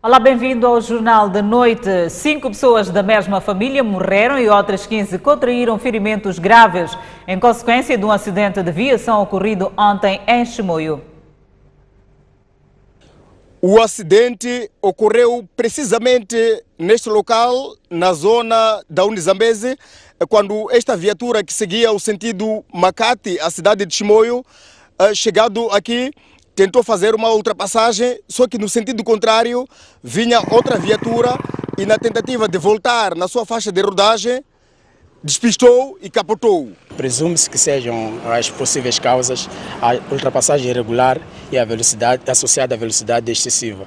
Olá, bem-vindo ao Jornal da Noite. 5 pessoas da mesma família morreram e outras 15 contraíram ferimentos graves em consequência de um acidente de viação ocorrido ontem em Chimoio. O acidente ocorreu precisamente neste local, na zona da Unizambeze, quando esta viatura que seguia o sentido Makati, a cidade de Chimoio, chegado aqui, tentou fazer uma ultrapassagem, só que no sentido contrário vinha outra viatura e na tentativa de voltar na sua faixa de rodagem, despistou e capotou. Presume-se que sejam as possíveis causas a ultrapassagem irregular e a velocidade associada à velocidade excessiva.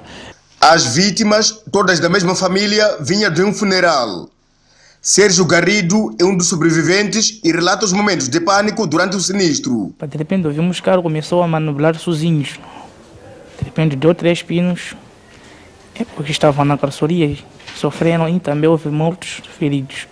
As vítimas, todas da mesma família, vinham de um funeral. Sérgio Garrido é um dos sobreviventes e relata os momentos de pânico durante o sinistro. De repente ouvimos que o carro começou a manobrar sozinhos. De repente deu 3 pinos, porque estavam na carroceria, sofreram e também houve mortos feridos.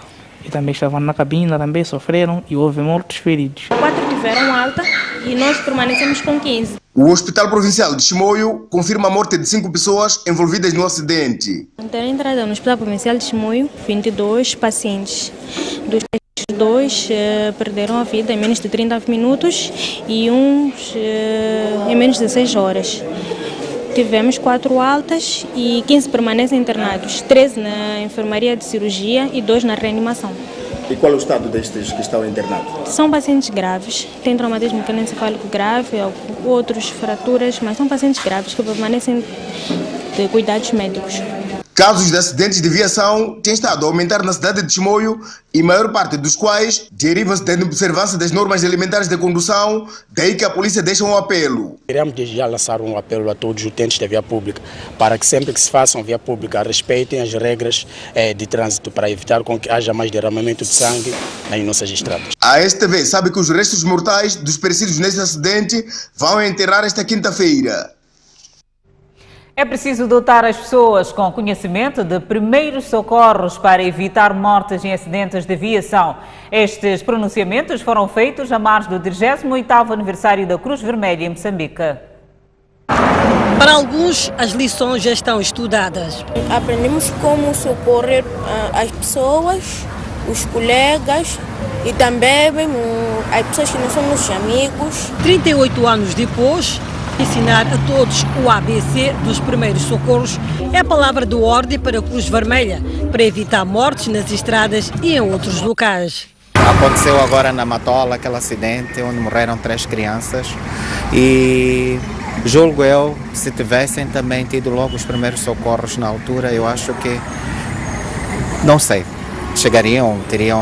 E também estavam na cabina, também sofreram e houve mortos feridos. 4 tiveram alta e nós permanecemos com 15. O Hospital Provincial de Chimoio confirma a morte de 5 pessoas envolvidas no acidente. Então, entrada no Hospital Provincial de Chimoio, 22 pacientes. Dos 2 perderam a vida em menos de 30 minutos e uns em menos de 6 horas. Tivemos 4 altas e 15 permanecem internados, 13 na enfermaria de cirurgia e 2 na reanimação. E qual é o estado destes que estão internados? São pacientes graves, têm traumatismo crânioencefálico grave, outros fraturas, mas são pacientes graves que permanecem de cuidados médicos. Casos de acidentes de viação têm estado a aumentar na cidade de Chimoio e a maior parte dos quais deriva-se da inobservância das normas elementares de condução, daí que a polícia deixa um apelo. Queremos desde já lançar um apelo a todos os utentes da via pública para que sempre que se façam via pública respeitem as regras de trânsito para evitar com que haja mais derramamento de sangue nas nossas estradas. A STV sabe que os restos mortais dos perecidos neste acidente vão enterrar esta quinta-feira. É preciso dotar as pessoas com conhecimento de primeiros socorros para evitar mortes em acidentes de viação. Estes pronunciamentos foram feitos a margem do 38º aniversário da Cruz Vermelha em Moçambique. Para alguns, as lições já estão estudadas. Aprendemos como socorrer as pessoas, os colegas e também as pessoas que não são nossos amigos. 38 anos depois, ensinar a todos o ABC dos primeiros socorros é a palavra de ordem para a Cruz Vermelha, para evitar mortes nas estradas e em outros locais. Aconteceu agora na Matola aquele acidente onde morreram 3 crianças e julgo eu, se tivessem também tido logo os primeiros socorros na altura, eu acho que, não sei, chegariam,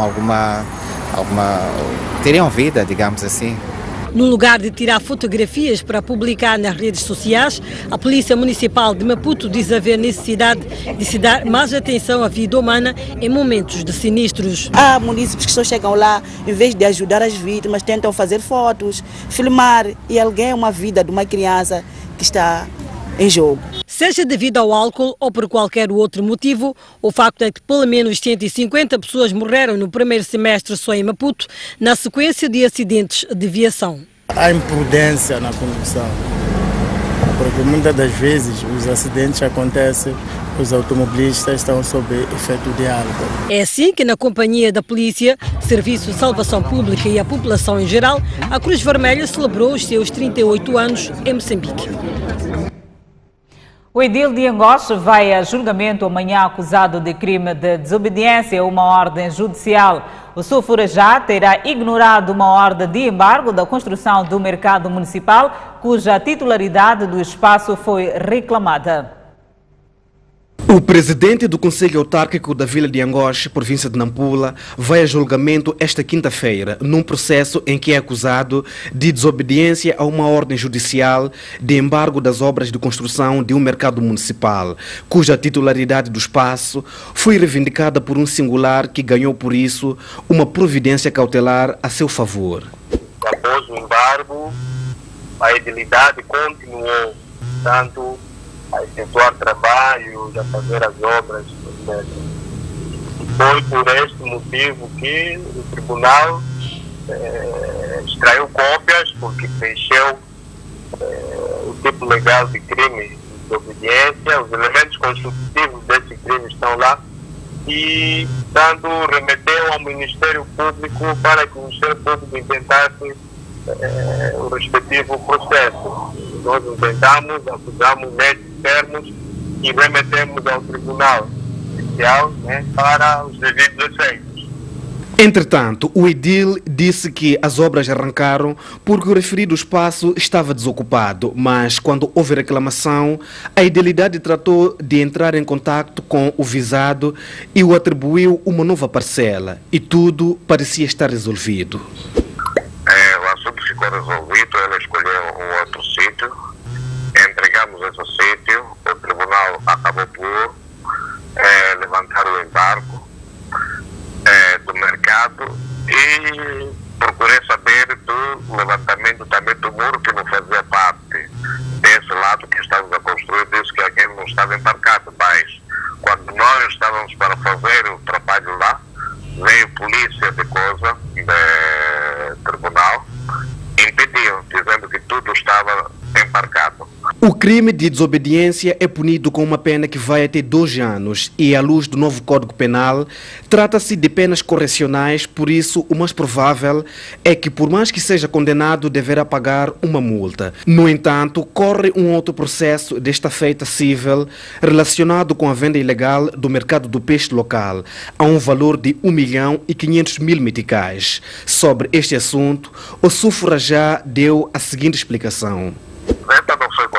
teriam vida, digamos assim. No lugar de tirar fotografias para publicar nas redes sociais, a Polícia Municipal de Maputo diz haver necessidade de se dar mais atenção à vida humana em momentos de sinistros. Há munícipes que só chegam lá, em vez de ajudar as vítimas, tentam fazer fotos, filmar e alguém uma vida de uma criança que está em jogo. Seja devido ao álcool ou por qualquer outro motivo, o facto é que pelo menos 150 pessoas morreram no primeiro semestre só em Maputo, na sequência de acidentes de viação. Há imprudência na condução, porque muitas das vezes os acidentes acontecem, os automobilistas estão sob efeito de álcool. É assim que na companhia da Polícia, Serviço de Salvação Pública e a população em geral, a Cruz Vermelha celebrou os seus 38 anos em Moçambique. O edil de Angoche vai a julgamento amanhã acusado de crime de desobediência a uma ordem judicial. O Sulfurajá terá ignorado uma ordem de embargo da construção do mercado municipal, cuja titularidade do espaço foi reclamada. O presidente do Conselho Autárquico da Vila de Angoche, província de Nampula, vai a julgamento esta quinta-feira, num processo em que é acusado de desobediência a uma ordem judicial de embargo das obras de construção de um mercado municipal, cuja titularidade do espaço foi reivindicada por um singular que ganhou por isso uma providência cautelar a seu favor. Após o embargo, a edilidade continuou, tanto a efetuar trabalhos, a fazer as obras, etc. Foi por este motivo que o tribunal extraiu cópias, porque preencheu o tipo legal de crime de desobediência, os elementos constitutivos desse crime estão lá e, tanto remeteu ao Ministério Público para que o Ministério Público intentasse o respectivo processo. Nós intentamos, acusamos nesses termos e remetemos ao Tribunal Judicial, né, para os devidos efeitos. Entretanto, o edil disse que as obras arrancaram porque o referido espaço estava desocupado, mas quando houve reclamação, a edilidade tratou de entrar em contato com o visado e o atribuiu uma nova parcela, e tudo parecia estar resolvido. O assunto ficou resolvido, ela escolheu um outro sítio, entregamos esse sítio, o tribunal acabou por levantar o embargo do mercado e procurei saber do levantamento também do muro que não fazia parte desse lado que estávamos a construir, disse que aquele não estava embarcado, mas quando nós estávamos para fazer o trabalho lá, veio polícia de coisa, do tribunal, impediu, dizendo que tudo estava embarcado. O crime de desobediência é punido com uma pena que vai até 2 anos e, à luz do novo Código Penal, trata-se de penas correcionais, por isso o mais provável é que, por mais que seja condenado, deverá pagar uma multa. No entanto, corre um outro processo desta feita civil relacionado com a venda ilegal do mercado do peixe local, a um valor de 1.500.000 meticais. Sobre este assunto, o Sufurajá deu a seguinte explicação. Venda não foi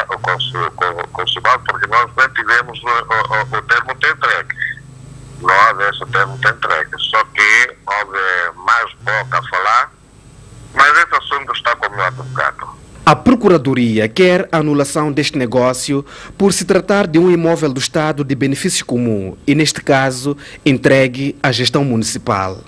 consumado porque nós não tivemos o termo de entregue. Nós, esse termo de entregue. Só que houve mais boca a falar, mas esse assunto está com o meu advogado. A Procuradoria quer a anulação deste negócio por se tratar de um imóvel do Estado de benefício comum e, neste caso, entregue à gestão municipal.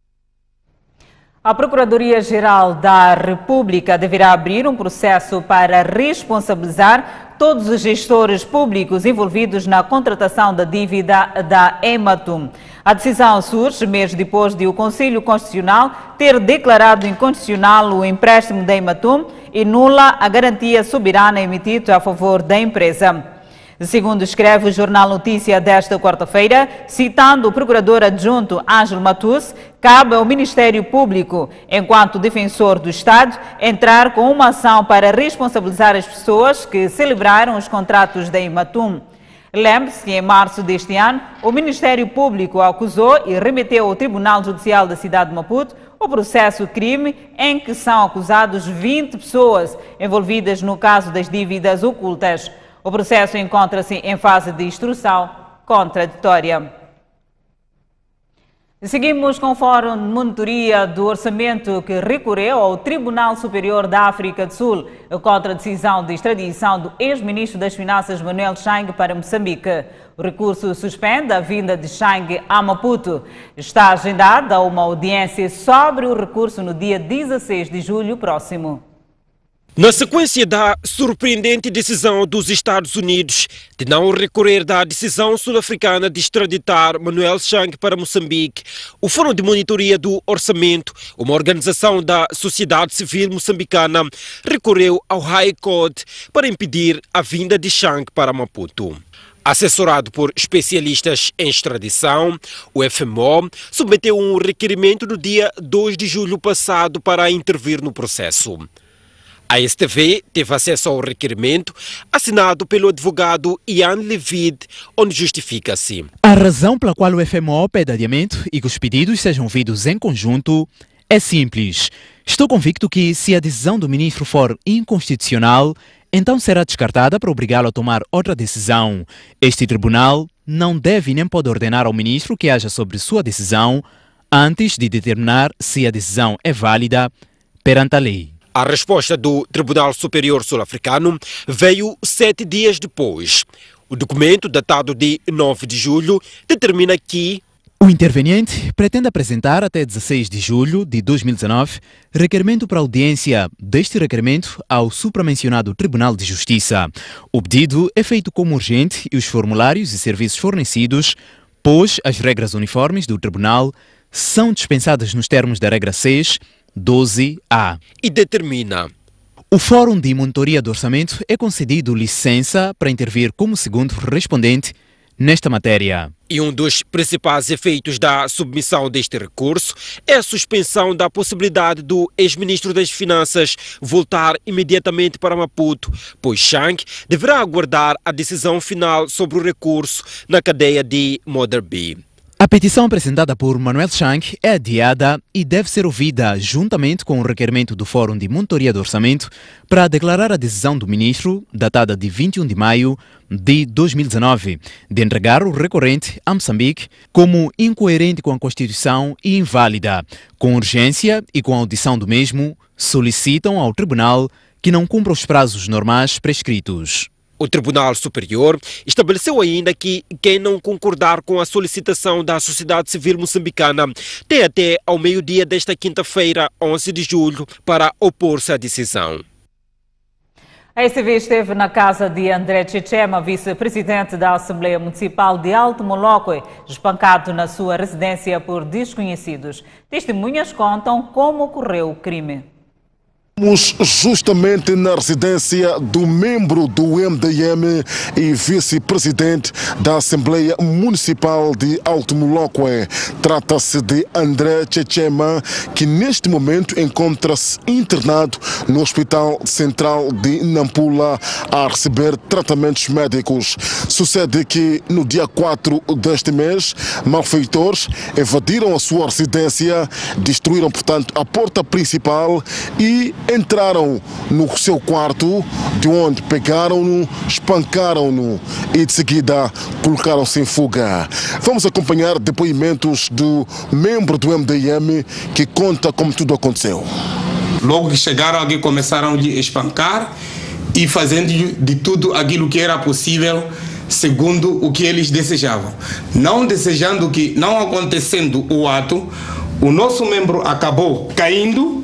A Procuradoria-Geral da República deverá abrir um processo para responsabilizar todos os gestores públicos envolvidos na contratação da dívida da Ematum. A decisão surge mês depois de o Conselho Constitucional ter declarado inconstitucional o empréstimo da Ematum e nula a garantia soberana emitida a favor da empresa. Segundo escreve o Jornal Notícia desta quarta-feira, citando o procurador adjunto Ângelo Matus, cabe ao Ministério Público, enquanto defensor do Estado, entrar com uma ação para responsabilizar as pessoas que celebraram os contratos da Ematum. Lembre-se que em março deste ano, o Ministério Público acusou e remeteu ao Tribunal Judicial da cidade de Maputo o processo crime em que são acusados 20 pessoas envolvidas no caso das dívidas ocultas. O processo encontra-se em fase de instrução contraditória. Seguimos com o Fórum de Monitoria do Orçamento que recorreu ao Tribunal Superior da África do Sul contra a decisão de extradição do ex-ministro das Finanças Manuel Chang para Moçambique. O recurso suspende a vinda de Chang a Maputo. Está agendada uma audiência sobre o recurso no dia 16 de julho próximo. Na sequência da surpreendente decisão dos Estados Unidos de não recorrer da decisão sul-africana de extraditar Manuel Chang para Moçambique, o Fórum de Monitoria do Orçamento, uma organização da sociedade civil moçambicana, recorreu ao High Court para impedir a vinda de Chang para Maputo. Assessorado por especialistas em extradição, o FMO submeteu um requerimento no dia 2 de julho passado para intervir no processo. A STV teve acesso ao requerimento assinado pelo advogado Ian Levid, onde justifica-se. A razão pela qual o FMO pede adiamento e que os pedidos sejam ouvidos em conjunto é simples. Estou convicto que, se a decisão do ministro for inconstitucional, então será descartada para obrigá-lo a tomar outra decisão. Este tribunal não deve nem pode ordenar ao ministro que haja sobre sua decisão antes de determinar se a decisão é válida perante a lei. A resposta do Tribunal Superior Sul-Africano veio 7 dias depois. O documento, datado de 9 de julho, determina que o interveniente pretende apresentar até 16 de julho de 2019 requerimento para audiência deste requerimento ao supramencionado Tribunal de Justiça. O pedido é feito como urgente e os formulários e serviços fornecidos, pois as regras uniformes do Tribunal são dispensadas nos termos da regra 6, 12A. E determina: O Fórum de Monitoria do Orçamento é concedido licença para intervir como segundo respondente nesta matéria. E um dos principais efeitos da submissão deste recurso é a suspensão da possibilidade do ex-ministro das Finanças voltar imediatamente para Maputo, pois Chang deverá aguardar a decisão final sobre o recurso na cadeia de Mother Bay. A petição apresentada por Manuel Chang é adiada e deve ser ouvida juntamente com o requerimento do Fórum de Monitoria do Orçamento para declarar a decisão do ministro, datada de 21 de maio de 2019, de entregar o recorrente a Moçambique como incoerente com a Constituição e inválida. Com urgência e com a audição do mesmo, solicitam ao Tribunal que não cumpra os prazos normais prescritos. O Tribunal Superior estabeleceu ainda que quem não concordar com a solicitação da sociedade civil moçambicana tem até ao meio-dia desta quinta-feira, 11 de julho, para opor-se à decisão. A ECV esteve na casa de André Chechema, vice-presidente da Assembleia Municipal de Alto Moloque, espancado na sua residência por desconhecidos. Testemunhas contam como ocorreu o crime. Estamos justamente na residência do membro do MDM e vice-presidente da Assembleia Municipal de Alto Moloque. Trata-se de André Chechema, que neste momento encontra-se internado no Hospital Central de Nampula a receber tratamentos médicos. Sucede que no dia 4 deste mês, malfeitores invadiram a sua residência, destruíram, portanto, a porta principal e entraram no seu quarto, de onde pegaram-no, espancaram-no e de seguida colocaram-se em fuga. Vamos acompanhar depoimentos do membro do MDM que conta como tudo aconteceu. Logo que chegaram aqui, começaram a espancar e fazendo de tudo aquilo que era possível segundo o que eles desejavam. Não desejando que, não acontecendo o ato, o nosso membro acabou caindo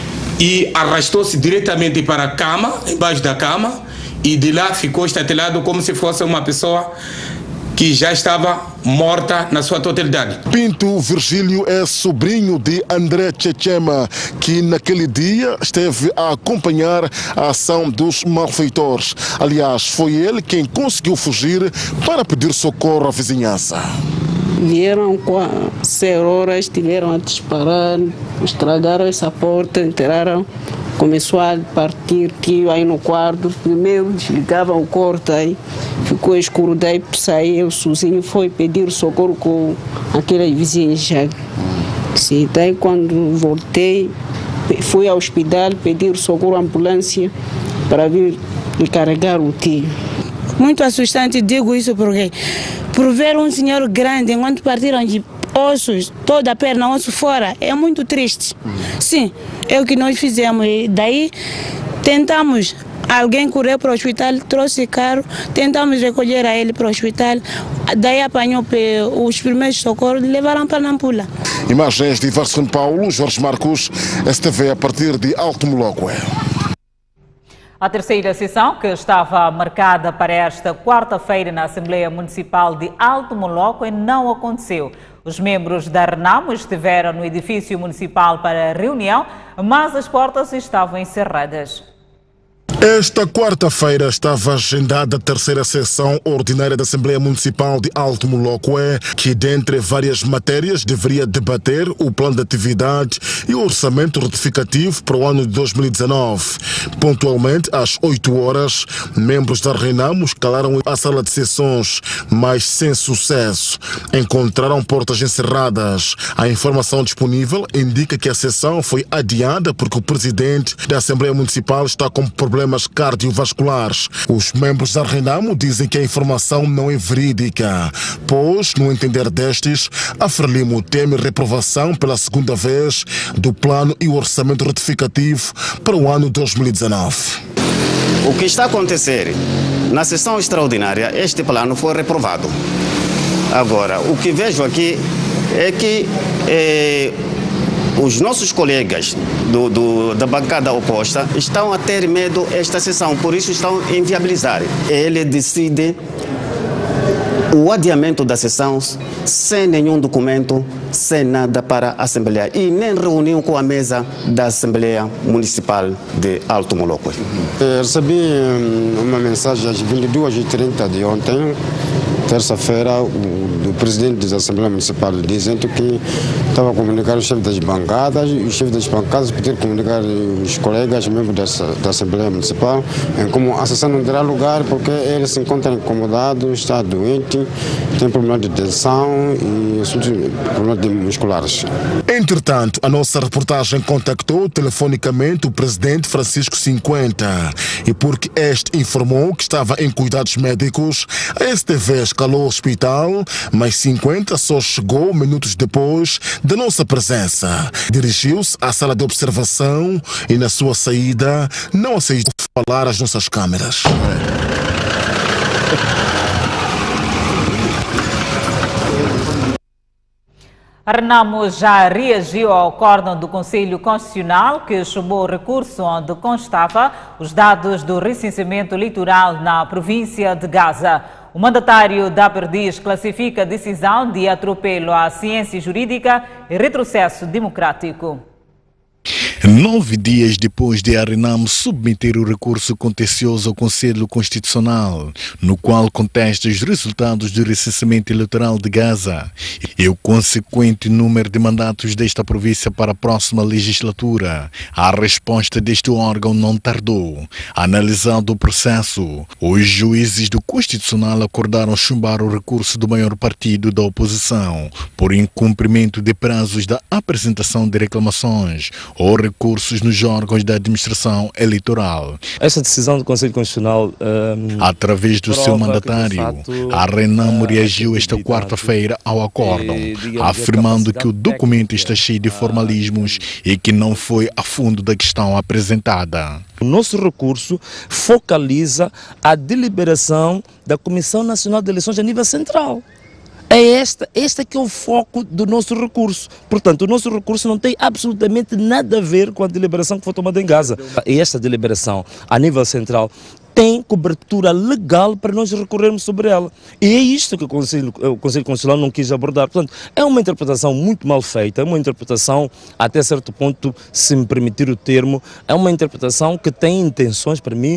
e arrastou-se diretamente para a cama, embaixo da cama, e de lá ficou estatelado como se fosse uma pessoa que já estava morta na sua totalidade. Pinto Virgílio é sobrinho de André Chechema, que naquele dia esteve a acompanhar a ação dos malfeitores. Aliás, foi ele quem conseguiu fugir para pedir socorro à vizinhança. Vieram com as ceroras, estiveram a disparar, estragaram essa porta, entraram, começou a partir tiro aí no quarto. Primeiro desligavam o corte aí, ficou escuro, daí saiu sozinho, foi pedir socorro com aquelas vizinhas já. Sim, daí quando voltei, fui ao hospital pedir socorro à ambulância para vir me carregar o tiro. Muito assustante, digo isso porque por ver um senhor grande, enquanto partiram de ossos, toda a perna, osso fora, é muito triste. Sim, é o que nós fizemos. E daí tentamos, alguém correu para o hospital, trouxe carro, tentamos recolher a ele para o hospital, daí apanhou os primeiros socorros e levaram para Nampula. Imagens de Iverson Paulo, Jorge Marcos, STV a partir de Alto Moloque. A terceira sessão, que estava marcada para esta quarta-feira na Assembleia Municipal de Alto Moloque, não aconteceu. Os membros da RENAMO estiveram no edifício municipal para a reunião, mas as portas estavam encerradas. Esta quarta-feira estava agendada a terceira sessão ordinária da Assembleia Municipal de Alto Moloque, que, dentre várias matérias, deveria debater o plano de atividade e o orçamento retificativo para o ano de 2019. Pontualmente, às 8 horas, membros da RENAMO escalaram a sala de sessões, mas sem sucesso. Encontraram portas encerradas. A informação disponível indica que a sessão foi adiada porque o presidente da Assembleia Municipal está com problemas cardiovasculares. Os membros da RENAMO dizem que a informação não é verídica, pois, no entender destes, a Frelimo teme reprovação pela segunda vez do plano e o orçamento retificativo para o ano 2019. O que está a acontecer? Na sessão extraordinária, este plano foi reprovado. Agora, o que vejo aqui é que os nossos colegas da bancada oposta estão a ter medo desta sessão, por isso estão a inviabilizar. Ele decide O adiamento da sessão sem nenhum documento, sem nada para a Assembleia e nem reunião com a mesa da Assembleia Municipal de Alto Moloco. Recebi uma mensagem às 22h30 de ontem, terça-feira, do presidente da Assembleia Municipal, dizendo que estava a comunicar o chefe das bancadas, e o chefe das bancadas poder comunicar os colegas, membros da Assembleia Municipal, em como a sessão não terá lugar porque ele se encontra incomodado, está doente, tem problema de tensão e problemas musculares. Entretanto, a nossa reportagem contactou telefonicamente o presidente Francisco 50 e porque este informou que estava em cuidados médicos, a STV escalou o hospital, mas 50 só chegou minutos depois da nossa presença. Dirigiu-se à sala de observação e na sua saída não aceitou falar às nossas câmeras. A Renamo já reagiu ao acórdão do Conselho Constitucional que chamou o recurso onde constava os dados do recenseamento eleitoral na província de Gaza. O mandatário da Perdiz classifica a decisão de atropelo à ciência jurídica e retrocesso democrático. 9 dias depois de a Renamo submeter o recurso contencioso ao Conselho Constitucional, no qual contesta os resultados do recenseamento eleitoral de Gaza e o consequente número de mandatos desta província para a próxima legislatura, a resposta deste órgão não tardou. Analisando o processo, os juízes do Constitucional acordaram chumbar o recurso do maior partido da oposição por incumprimento de prazos da apresentação de reclamações ou recursos nos órgãos da administração eleitoral. Essa decisão do Conselho Constitucional, através do seu mandatário, a Renamo reagiu esta quarta-feira ao acórdão, afirmando que o documento está cheio de formalismos e que não foi a fundo da questão apresentada. O nosso recurso focaliza a deliberação da Comissão Nacional de Eleições a nível central. É este que é o foco do nosso recurso. Portanto, o nosso recurso não tem absolutamente nada a ver com a deliberação que foi tomada em Gaza. E esta deliberação, a nível central, tem cobertura legal para nós recorrermos sobre ela. E é isto que o Conselho Constitucional não quis abordar. Portanto, é uma interpretação muito mal feita, é uma interpretação, até certo ponto, se me permitir o termo, é uma interpretação que tem intenções, para mim,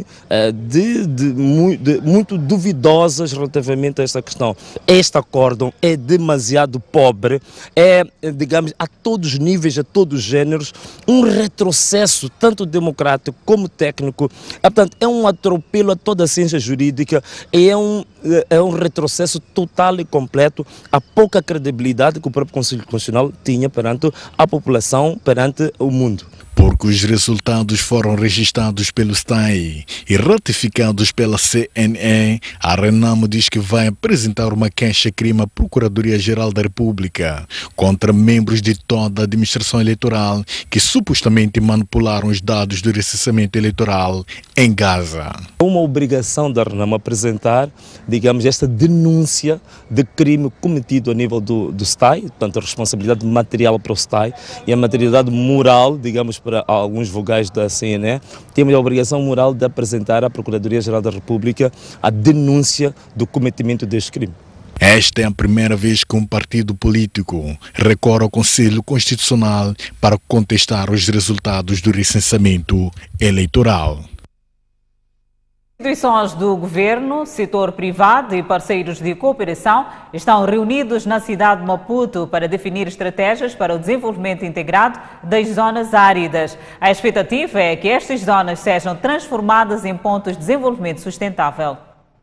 muito duvidosas relativamente a esta questão. Este acórdão é demasiado pobre, digamos, a todos os níveis, a todos os géneros, um retrocesso, tanto democrático como técnico. Portanto, é um atropelo a toda a ciência jurídica e é um retrocesso total e completo a pouca credibilidade que o próprio Conselho Constitucional tinha perante a população, perante o mundo. Porque os resultados foram registrados pelo STAI e ratificados pela CNE, a Renamo diz que vai apresentar uma queixa-crime à Procuradoria-Geral da República contra membros de toda a administração eleitoral que supostamente manipularam os dados do recenseamento eleitoral em Gaza. É uma obrigação da Renamo apresentar, digamos, esta denúncia de crime cometido a nível do STAI, portanto a responsabilidade material para o STAI e a materialidade moral, digamos, para alguns vogais da CNE, temos a obrigação moral de apresentar à Procuradoria-Geral da República a denúncia do cometimento deste crime. Esta é a primeira vez que um partido político recorre ao Conselho Constitucional para contestar os resultados do recenseamento eleitoral. Instituições do governo, setor privado e parceiros de cooperação estão reunidos na cidade de Maputo para definir estratégias para o desenvolvimento integrado das zonas áridas. A expectativa é que estas zonas sejam transformadas em pontos de desenvolvimento sustentável.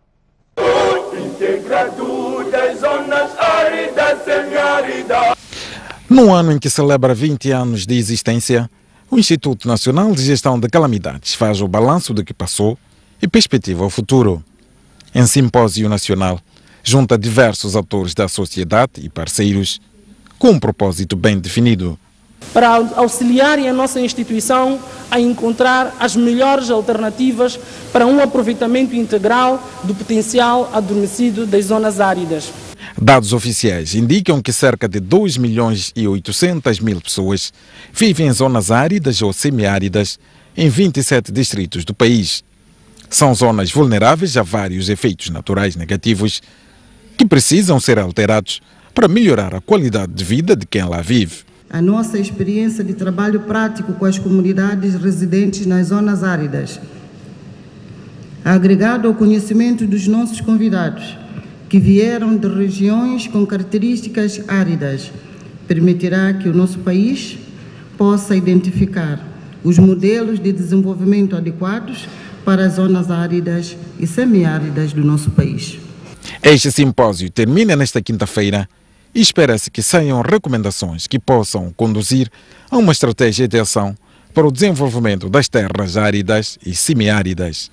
Integrado das zonas áridas e semiáridas. No ano em que celebra 20 anos de existência, o Instituto Nacional de Gestão de Calamidades faz o balanço do que passou e perspectiva ao futuro. Em simpósio nacional, junta diversos atores da sociedade e parceiros com um propósito bem definido. Para auxiliarem a nossa instituição a encontrar as melhores alternativas para um aproveitamento integral do potencial adormecido das zonas áridas. Dados oficiais indicam que cerca de 2.800.000 pessoas vivem em zonas áridas ou semiáridas em 27 distritos do país. São zonas vulneráveis a vários efeitos naturais negativos que precisam ser alterados para melhorar a qualidade de vida de quem lá vive. A nossa experiência de trabalho prático com as comunidades residentes nas zonas áridas, agregado ao conhecimento dos nossos convidados, que vieram de regiões com características áridas, permitirá que o nosso país possa identificar os modelos de desenvolvimento adequados para as zonas áridas e semiáridas do nosso país. Este simpósio termina nesta quinta-feira e espera-se que saiam recomendações que possam conduzir a uma estratégia de ação para o desenvolvimento das terras áridas e semiáridas.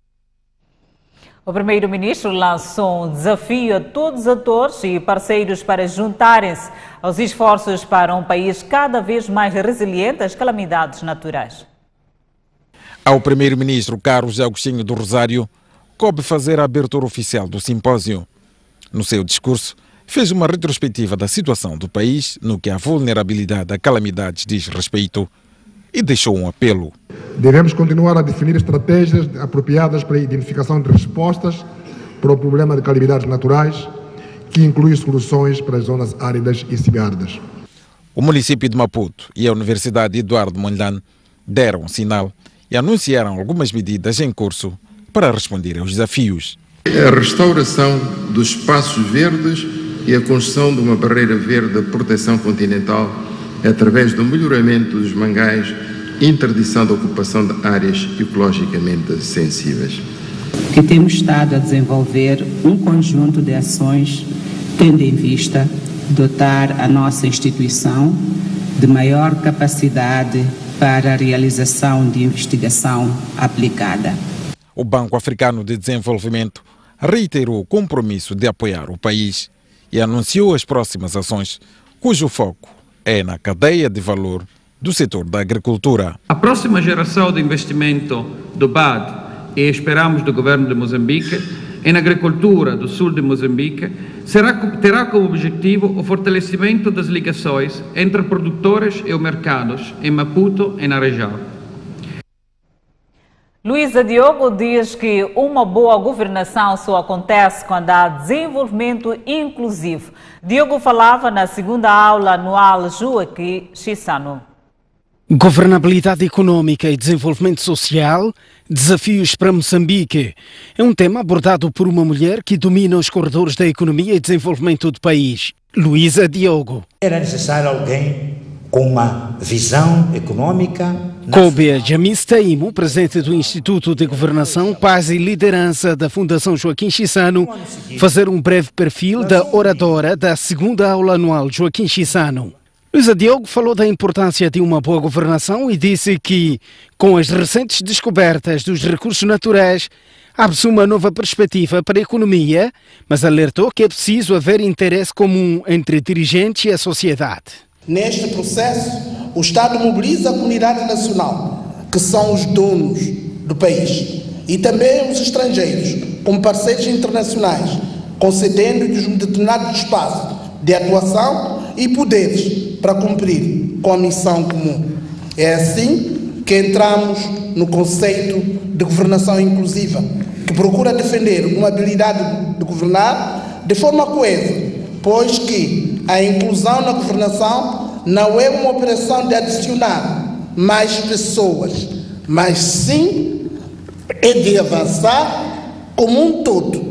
O primeiro-ministro lançou um desafio a todos os atores e parceiros para juntarem-se aos esforços para um país cada vez mais resiliente às calamidades naturais. Ao primeiro-ministro Carlos Agostinho do Rosário, coube fazer a abertura oficial do simpósio. No seu discurso, fez uma retrospectiva da situação do país no que a vulnerabilidade a calamidades diz respeito e deixou um apelo. Devemos continuar a definir estratégias apropriadas para a identificação de respostas para o problema de calamidades naturais, que inclui soluções para as zonas áridas e semiáridas. O município de Maputo e a Universidade Eduardo Mondlane deram um sinal e anunciaram algumas medidas em curso para responder aos desafios. A restauração dos espaços verdes e a construção de uma barreira verde de proteção continental através do melhoramento dos mangais, interdição da ocupação de áreas ecologicamente sensíveis. Que temos estado a desenvolver um conjunto de ações tendo em vista dotar a nossa instituição de maior capacidade para a realização de investigação aplicada. O Banco Africano de Desenvolvimento reiterou o compromisso de apoiar o país e anunciou as próximas ações, cujo foco é na cadeia de valor do setor da agricultura. A próxima geração de investimento do BAD, e esperamos do governo de Moçambique, em agricultura do sul de Moçambique, terá como objetivo o fortalecimento das ligações entre produtores e os mercados em Maputo e na região. Luísa Diogo diz que uma boa governação só acontece quando há desenvolvimento inclusivo. Diogo falava na segunda aula anual Joaquim Chissano. Governabilidade econômica e desenvolvimento social, desafios para Moçambique. É um tema abordado por uma mulher que domina os corredores da economia e desenvolvimento do país, Luísa Diogo. Era necessário alguém com uma visão econômica. Coube Jamis Taimo, presidente do Instituto de Governação, Paz e Liderança da Fundação Joaquim Chissano, fazer um breve perfil da oradora da segunda aula anual Joaquim Chissano. Luísa Diogo falou da importância de uma boa governação e disse que, com as recentes descobertas dos recursos naturais, abre-se uma nova perspectiva para a economia, mas alertou que é preciso haver interesse comum entre dirigentes e a sociedade. Neste processo, o Estado mobiliza a comunidade nacional, que são os donos do país, e também os estrangeiros, como parceiros internacionais, concedendo-lhes um determinado espaço de atuação e poderes para cumprir com a missão comum. É assim que entramos no conceito de governação inclusiva, que procura defender uma habilidade de governar de forma coesa, pois que a inclusão na governação não é uma operação de adicionar mais pessoas, mas sim é de avançar como um todo,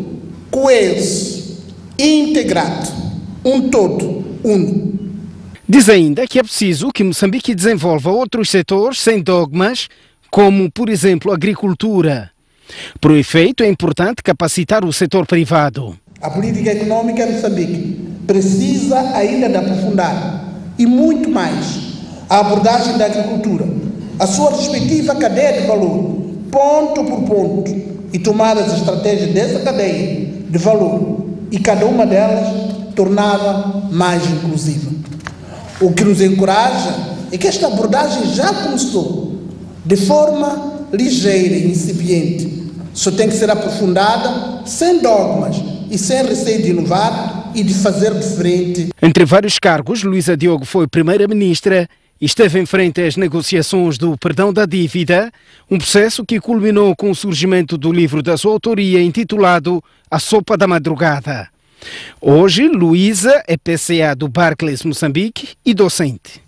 coeso e integrado, um todo uno. Diz ainda que é preciso que Moçambique desenvolva outros setores sem dogmas, como, por exemplo, a agricultura. Por efeito, é importante capacitar o setor privado. A política econômica em Moçambique precisa ainda de aprofundar e muito mais a abordagem da agricultura, a sua respectiva cadeia de valor, ponto por ponto, e tomar as estratégias dessa cadeia de valor e cada uma delas torná-la mais inclusiva. O que nos encoraja é que esta abordagem já começou de forma ligeira e incipiente. Só tem que ser aprofundada, sem dogmas e sem receio de inovar e de fazer diferente. Entre vários cargos, Luísa Diogo foi primeira-ministra e esteve em frente às negociações do perdão da dívida, um processo que culminou com o surgimento do livro da sua autoria intitulado A Sopa da Madrugada. Hoje, Luísa é PCA do Barclays Moçambique e docente.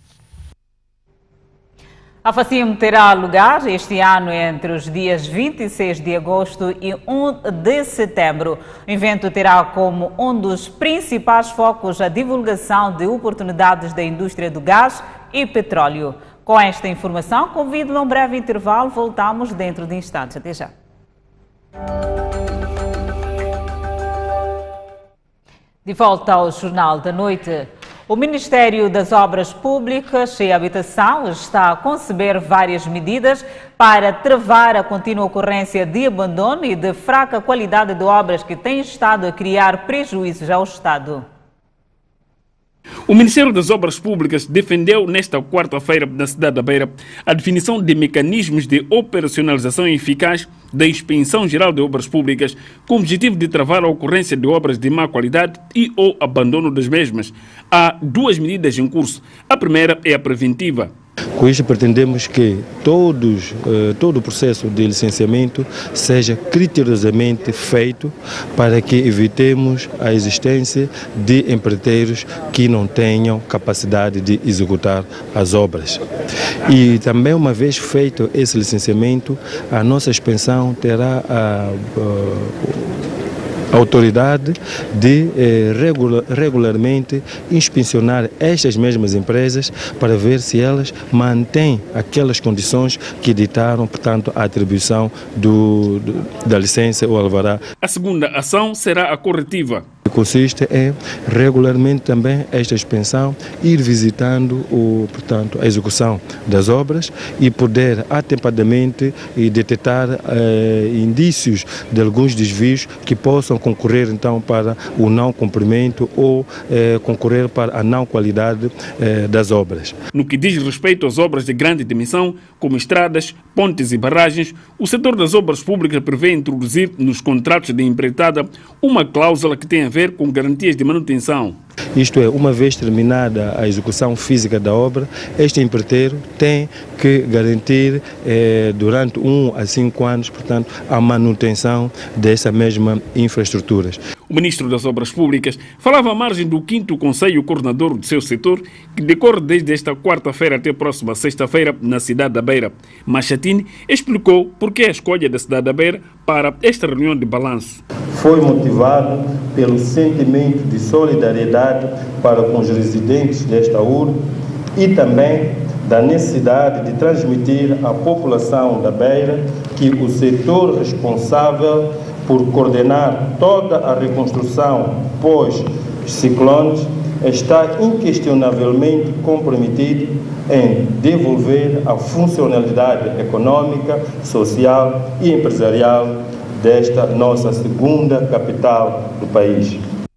A FACIM terá lugar este ano entre os dias 26 de agosto e 1 de setembro. O evento terá como um dos principais focos a divulgação de oportunidades da indústria do gás e petróleo. Com esta informação, convido a um breve intervalo. Voltamos dentro de instantes. Até já. De volta ao Jornal da Noite. O Ministério das Obras Públicas e Habitação está a conceber várias medidas para travar a contínua ocorrência de abandono e de fraca qualidade de obras que têm estado a criar prejuízos ao Estado. O Ministério das Obras Públicas defendeu nesta quarta-feira na cidade da Beira a definição de mecanismos de operacionalização eficaz da Inspeção Geral de Obras Públicas com o objetivo de travar a ocorrência de obras de má qualidade e ou abandono das mesmas. Há duas medidas em curso. A primeira é a preventiva. Com isto pretendemos que todo o processo de licenciamento seja criteriosamente feito para que evitemos a existência de empreiteiros que não tenham capacidade de executar as obras. E também, uma vez feito esse licenciamento, a nossa inspeção terá a autoridade de regularmente inspecionar estas mesmas empresas para ver se elas mantêm aquelas condições que ditaram, portanto, a atribuição da licença ou alvará. A segunda ação será a corretiva. Consiste em regularmente também esta inspeção ir visitando portanto, a execução das obras e poder atempadamente detectar indícios de alguns desvios que possam concorrer então para o não cumprimento ou concorrer para a não qualidade das obras. No que diz respeito às obras de grande dimensão, como estradas, pontes e barragens, o setor das obras públicas prevê introduzir nos contratos de empreitada uma cláusula que tem a ver com garantias de manutenção. Isto é, uma vez terminada a execução física da obra, este empreiteiro tem que garantir durante 1 a 5 anos, portanto, a manutenção dessa mesma infraestrutura. O ministro das Obras Públicas falava à margem do 5º Conselho Coordenador do seu setor, que decorre desde esta quarta-feira até a próxima sexta-feira na cidade da Beira. Machatini explicou por que a escolha da cidade da Beira para esta reunião de balanço. Foi motivado pelo sentimento de solidariedade para com os residentes desta urbe e também da necessidade de transmitir à população da Beira que o setor responsável por coordenar toda a reconstrução pós-ciclones está inquestionavelmente comprometido em devolver a funcionalidade econômica, social e empresarial desta nossa segunda capital do país.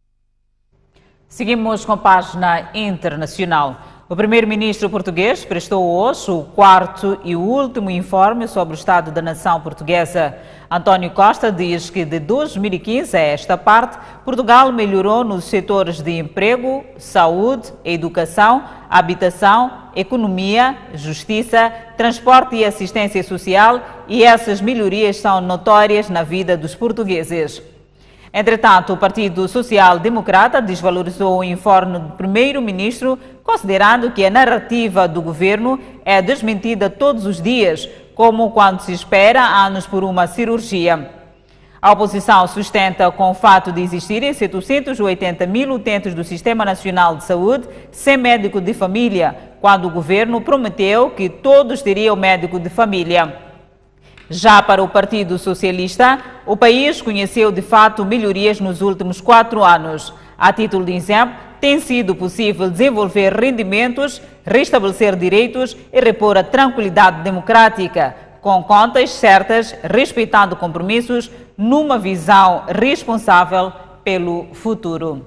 Seguimos com a página internacional. O primeiro-ministro português prestou hoje o 4º e último informe sobre o estado da nação portuguesa. António Costa diz que de 2015 a esta parte, Portugal melhorou nos setores de emprego, saúde, educação, habitação, economia, justiça, transporte e assistência social, e essas melhorias são notórias na vida dos portugueses. Entretanto, o Partido Social Democrata desvalorizou o informe do primeiro-ministro, considerando que a narrativa do governo é desmentida todos os dias, como quando se espera anos por uma cirurgia. A oposição sustenta com o fato de existirem 780 mil utentes do Sistema Nacional de Saúde sem médico de família, quando o governo prometeu que todos teriam médico de família. Já para o Partido Socialista, o país conheceu de fato melhorias nos últimos 4 anos. A título de exemplo, tem sido possível desenvolver rendimentos, restabelecer direitos e repor a tranquilidade democrática, com contas certas, respeitando compromissos, numa visão responsável pelo futuro.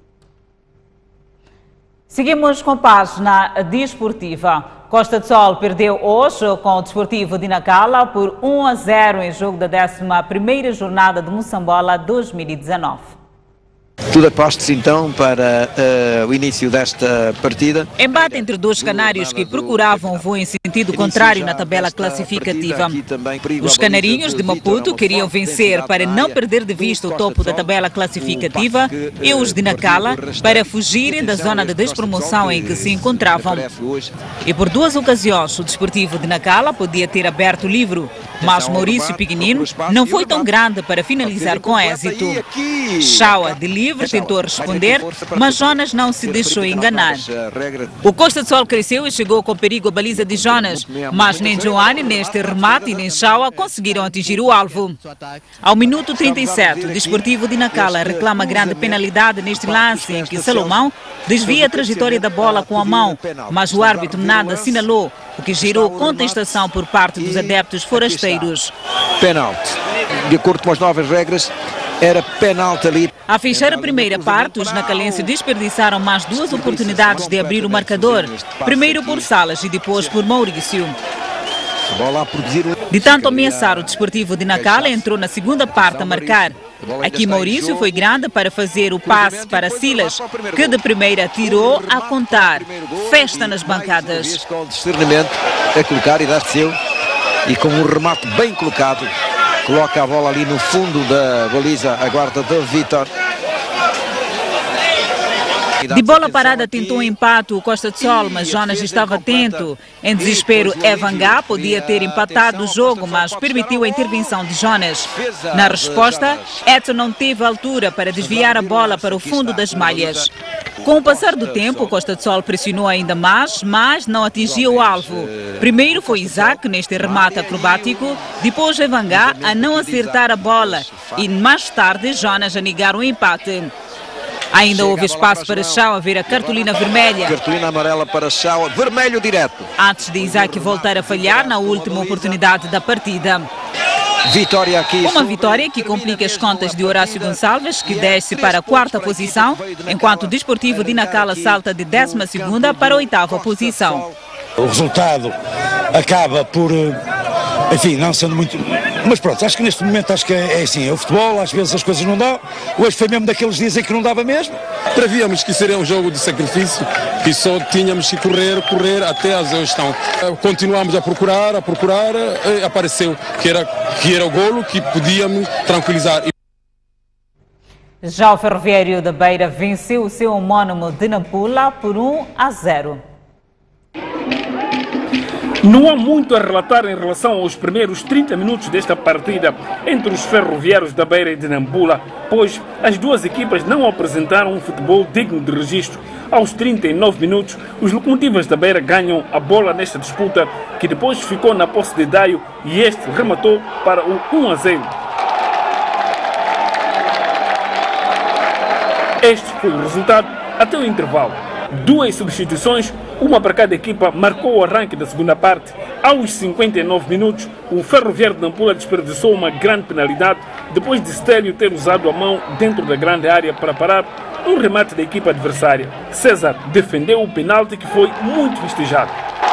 Seguimos com a página desportiva. Costa do Sol perdeu hoje com o Desportivo de Nacala por 1-0 em jogo da 11ª jornada de Moçambola 2019. Tudo apostos então para o início desta partida. Embate entre dois canários que procuravam o voo em sentido contrário na tabela classificativa. Os canarinhos de Maputo queriam vencer para não perder de vista o topo da tabela classificativa e os de Nacala para fugirem da zona de despromoção em que se encontravam. E por duas ocasiões o Desportivo de Nacala podia ter aberto o livro, mas Maurício Pequenino não foi tão grande para finalizar com êxito. Shawa, de livre, tentou responder, mas Jonas não se deixou enganar. O Costa do Sol cresceu e chegou com perigo à baliza de Jonas, mas nem Joane, neste remate, nem Shawa conseguiram atingir o alvo. Ao minuto 37, o Desportivo de Nacala reclama grande penalidade neste lance em que Salomão desvia a trajetória da bola com a mão, mas o árbitro nada assinalou, o que gerou contestação por parte dos adeptos forasteiros. Penalti. De acordo com as novas regras, era penalti ali. A fechar a primeira parte, os nacalenses desperdiçaram mais duas oportunidades de abrir o marcador, primeiro por Salas e depois por Maurício. De tanto ameaçar, o Desportivo de Nacala entrou na segunda parte a marcar. Aqui Maurício foi grande para fazer o passe para Silas, que de primeira tirou a contar. Festa nas bancadas. Com discernimento a colocar e dar-se seu, e com um remate bem colocado, coloca a bola ali no fundo da baliza, a guarda de Vítor. De bola parada tentou um empate o Costa do Sol, mas Jonas estava atento. Em desespero, Evangá podia ter empatado o jogo, mas permitiu a intervenção de Jonas. Na resposta, Edson não teve altura para desviar a bola para o fundo das malhas. Com o passar do tempo, o Costa do Sol pressionou ainda mais, mas não atingiu o alvo. Primeiro foi Isaac neste remate acrobático, depois Evangá a não acertar a bola e mais tarde Jonas a negar o empate. Ainda houve espaço para Shawa ver a cartolina vermelha. Cartolina amarela para Shawa, vermelho direto. Antes de Isaac voltar a falhar na última oportunidade da partida. Vitória aqui. Uma vitória que complica as contas de Horácio Gonçalves, que desce para a quarta posição, enquanto o Desportivo de Nacala salta de 12ª para a 8ª posição. O resultado acaba por, enfim, não sendo muito... Mas pronto, acho que neste momento acho que é assim, é o futebol, às vezes as coisas não dão. Hoje foi mesmo daqueles dias em que não dava mesmo. Prevíamos que seria um jogo de sacrifício, que só tínhamos que correr até a exaustão. Continuamos a procurar, e apareceu que era o golo que podíamos tranquilizar. Já o Ferroviário da Beira venceu o seu homónimo de Nampula por 1-0. Não há muito a relatar em relação aos primeiros 30 minutos desta partida entre os ferroviários da Beira e de Nampula, pois as duas equipas não apresentaram um futebol digno de registro. Aos 39 minutos, os locomotivas da Beira ganham a bola nesta disputa, que depois ficou na posse de Daio e este rematou para o 1-0. Este foi o resultado até o intervalo. Duas substituições, uma para cada equipa, marcou o arranque da segunda parte. Aos 59 minutos, o Ferroviário de Nampula desperdiçou uma grande penalidade depois de Stélio ter usado a mão dentro da grande área para parar um remate da equipa adversária. César defendeu o penalti que foi muito festejado.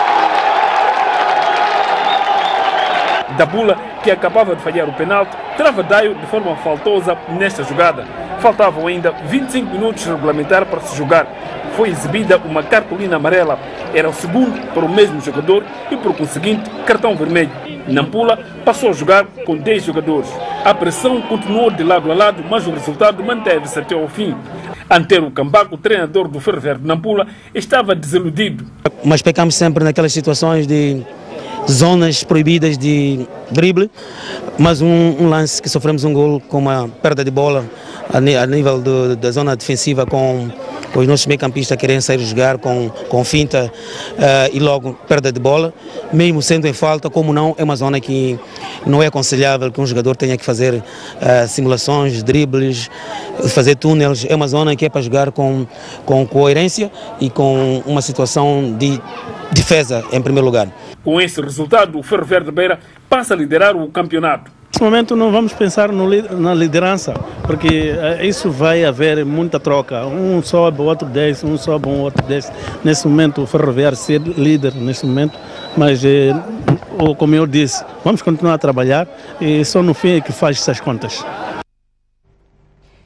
Dabula, que acabava de falhar o penalti, trava Daio de forma faltosa nesta jogada. Faltavam ainda 25 minutos regulamentar para se jogar. Foi exibida uma cartolina amarela. Era o segundo para o mesmo jogador e, por conseguinte, cartão vermelho. Nampula passou a jogar com 10 jogadores. A pressão continuou de lado a lado, mas o resultado manteve-se até ao fim. Antero Cambaco, o treinador do Ferroviário de Nampula, estava desiludido. Mas pecamos sempre naquelas situações de zonas proibidas de drible, mas um lance que sofremos um gol com uma perda de bola a nível da zona defensiva, com os nossos meio-campistas querendo sair jogar com finta e logo perda de bola, mesmo sendo em falta, como não, é uma zona que não é aconselhável que um jogador tenha que fazer simulações, dribles, fazer túneis. É uma zona que é para jogar com coerência e com uma situação de defesa em primeiro lugar. Com esse resultado, o Ferroviário de Beira passa a liderar o campeonato. Nesse momento não vamos pensar na liderança, porque isso vai haver muita troca. Um sobe, o outro desce, um sobe, o outro desce. Nesse momento o Ferroviário ser líder, nesse momento, mas como eu disse, vamos continuar a trabalhar e só no fim é que faz essas contas.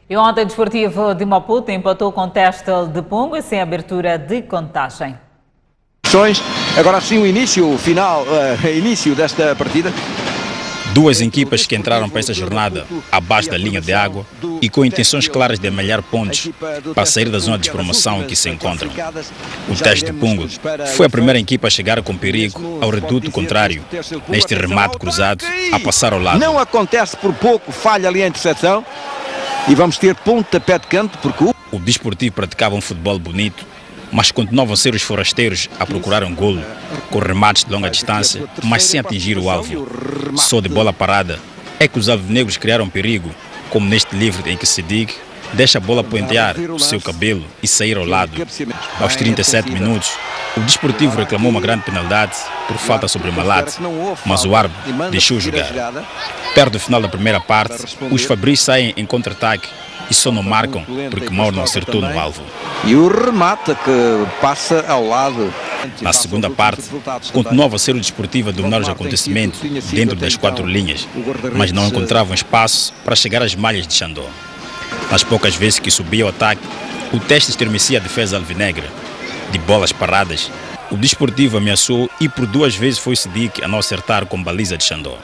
E ontem o Desportivo de Maputo empatou com o Testel de Pungo sem abertura de contagem. Agora sim o início desta partida. Duas equipas que entraram para esta jornada abaixo da linha de água e com intenções claras de amelhar pontos para sair da zona de despromoção em que se encontram. O Testel de Pungo foi a primeira equipa a chegar com perigo ao reduto contrário, neste remate cruzado, a passar ao lado. Não acontece por pouco, falha ali a interseção e vamos ter pontapé de canto porque o Desportivo praticava um futebol bonito, mas continuavam a ser os forasteiros a procurar um golo, com remates de longa distância, mas sem atingir o alvo. Só de bola parada é que os alvinegros criaram perigo, como neste livro em que se diz, deixa a bola pontear o seu cabelo e sair ao lado. Aos 37 minutos, o Desportivo reclamou uma grande penalidade por falta sobre Malate, mas o árbitro deixou jogar. Perto do final da primeira parte, os Fabris saem em contra-ataque e só não marcam porque Mauro não acertou no alvo. E o remate que passa ao lado. Na segunda parte, continuava a ser o Desportivo a dominar os acontecimentos dentro das 4 linhas, mas não encontravam espaço para chegar às malhas de Xandó. Nas poucas vezes que subia o ataque, o Testel estremecia a defesa alvinegra. De bolas paradas, o Desportivo ameaçou e por 2 vezes foi Sidique a não acertar com baliza de Xandó.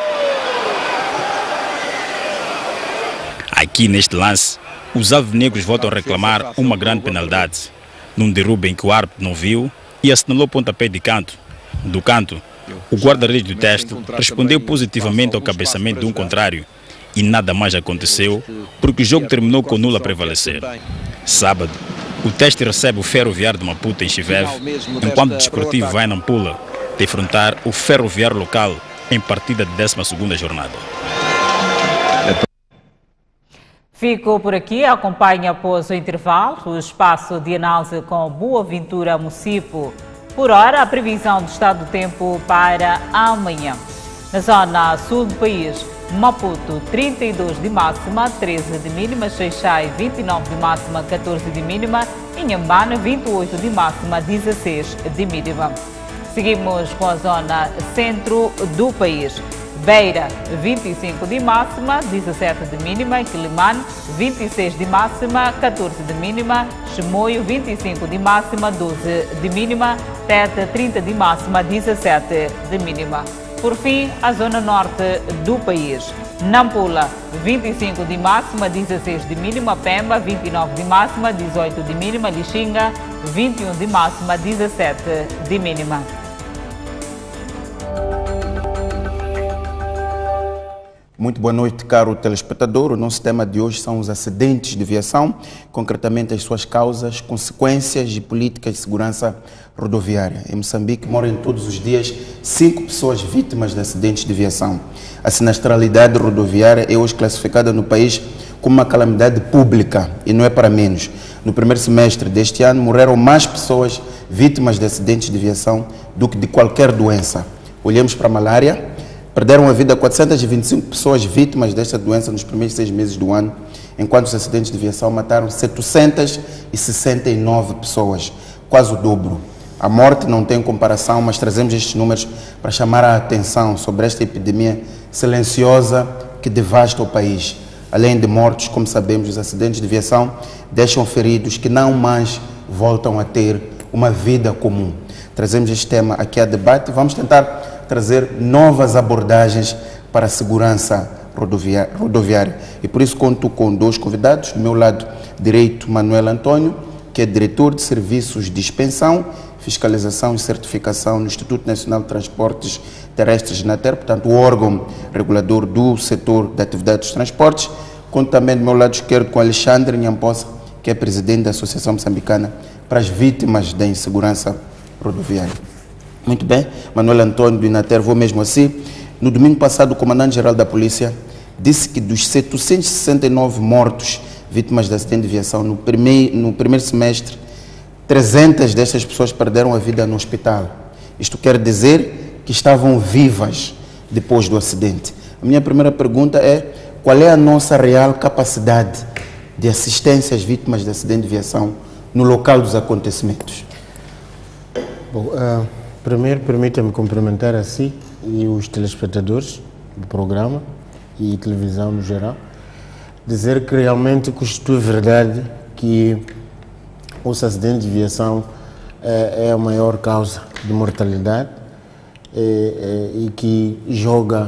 Aqui neste lance, os alvinegros voltam a reclamar uma grande penalidade, num derrubo em que o árbitro não viu e assinalou pontapé de canto. Do canto, o guarda-redes do Testel respondeu positivamente ao cabeçamento de um contrário e nada mais aconteceu porque o jogo terminou com o nulo a prevalecer. Sábado, o Testel recebe o Ferroviário de Maputo em Chiveve, enquanto o Desportivo vai na Nampula defrontar o Ferroviário local em partida de 12ª jornada. Fico por aqui, acompanhe após o intervalo o espaço de análise com Boaventura Mucipo. Por hora, a previsão do estado do tempo para amanhã. Na zona sul do país, Maputo 32 de máxima, 13 de mínima, Xai-Xai 29 de máxima, 14 de mínima, Inhambane 28 de máxima, 16 de mínima. Seguimos com a zona centro do país. Beira, 25 de máxima, 17 de mínima, Quilimane, 26 de máxima, 14 de mínima, Chimoio, 25 de máxima, 12 de mínima, Tete, 30 de máxima, 17 de mínima. Por fim, a zona norte do país. Nampula, 25 de máxima, 16 de mínima, Pemba, 29 de máxima, 18 de mínima, Lixinga, 21 de máxima, 17 de mínima. Muito boa noite, caro telespectador. O nosso tema de hoje são os acidentes de viação, concretamente as suas causas, consequências e políticas de segurança rodoviária. Em Moçambique morrem todos os dias 5 pessoas vítimas de acidentes de viação. A sinistralidade rodoviária é hoje classificada no país como uma calamidade pública e não é para menos. No primeiro semestre deste ano morreram mais pessoas vítimas de acidentes de viação do que de qualquer doença. Olhemos para a malária. Perderam a vida 425 pessoas vítimas desta doença nos primeiros 6 meses do ano, enquanto os acidentes de viação mataram 769 pessoas, quase o dobro. A morte não tem comparação, mas trazemos estes números para chamar a atenção sobre esta epidemia silenciosa que devasta o país. Além de mortos, como sabemos, os acidentes de viação deixam feridos que não mais voltam a ter uma vida comum. Trazemos este tema aqui a debate e vamos tentar trazer novas abordagens para a segurança rodoviária. E por isso conto com 2 convidados. Do meu lado direito, Manuel Antônio, que é diretor de Serviços de Inspeção, Fiscalização e Certificação no Instituto Nacional de Transportes Terrestres, INATER, portanto o órgão regulador do setor da atividade dos transportes. Conto também do meu lado esquerdo com Alexandre Nhamposa, que é presidente da Associação Moçambicana para as Vítimas da Insegurança Rodoviária. Muito bem, Manuel Antônio do INATER, vou mesmo assim. No domingo passado, o comandante-geral da polícia disse que dos 769 mortos vítimas de acidente de viação no primeiro semestre, 300 destas pessoas perderam a vida no hospital. Isto quer dizer que estavam vivas depois do acidente. A minha primeira pergunta é: qual é a nossa real capacidade de assistência às vítimas de acidente de viação no local dos acontecimentos? Bom, primeiro, permita-me cumprimentar a si e os telespectadores do programa e televisão no geral. dizer que realmente constitui verdade que os acidentes de viação é a maior causa de mortalidade e que joga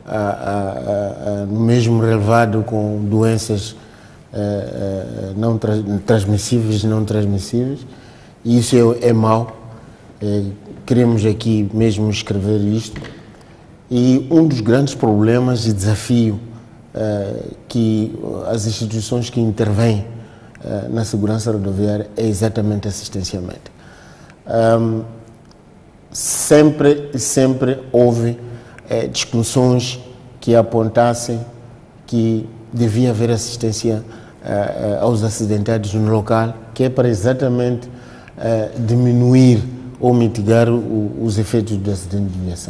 no mesmo relevado com doenças não transmissíveis e não transmissíveis, e isso é mau. Queremos aqui mesmo escrever isto. E um dos grandes problemas e desafio que as instituições que intervêm na segurança rodoviária é exatamente a assistência médica. Sempre houve discussões que apontassem que devia haver assistência aos acidentados no local, que é para exatamente diminuir ou mitigar os efeitos do acidente de viação.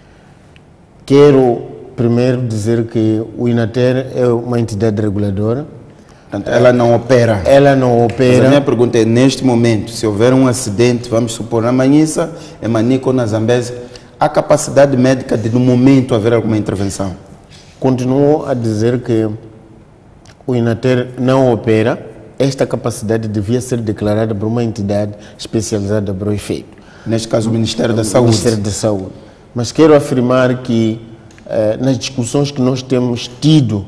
Quero primeiro dizer que o INATER é uma entidade reguladora. Portanto, ela não opera. Ela não opera. Mas a minha pergunta é, neste momento, se houver um acidente, vamos supor, na Manhissa, em Manico ou na Zambésia, há capacidade médica de, no momento, haver alguma intervenção? Continuo a dizer que o INATER não opera. Esta capacidade devia ser declarada por uma entidade especializada para o efeito. Neste caso, o Ministério da Saúde. Ministério da Saúde. Mas quero afirmar que nas discussões que nós temos tido,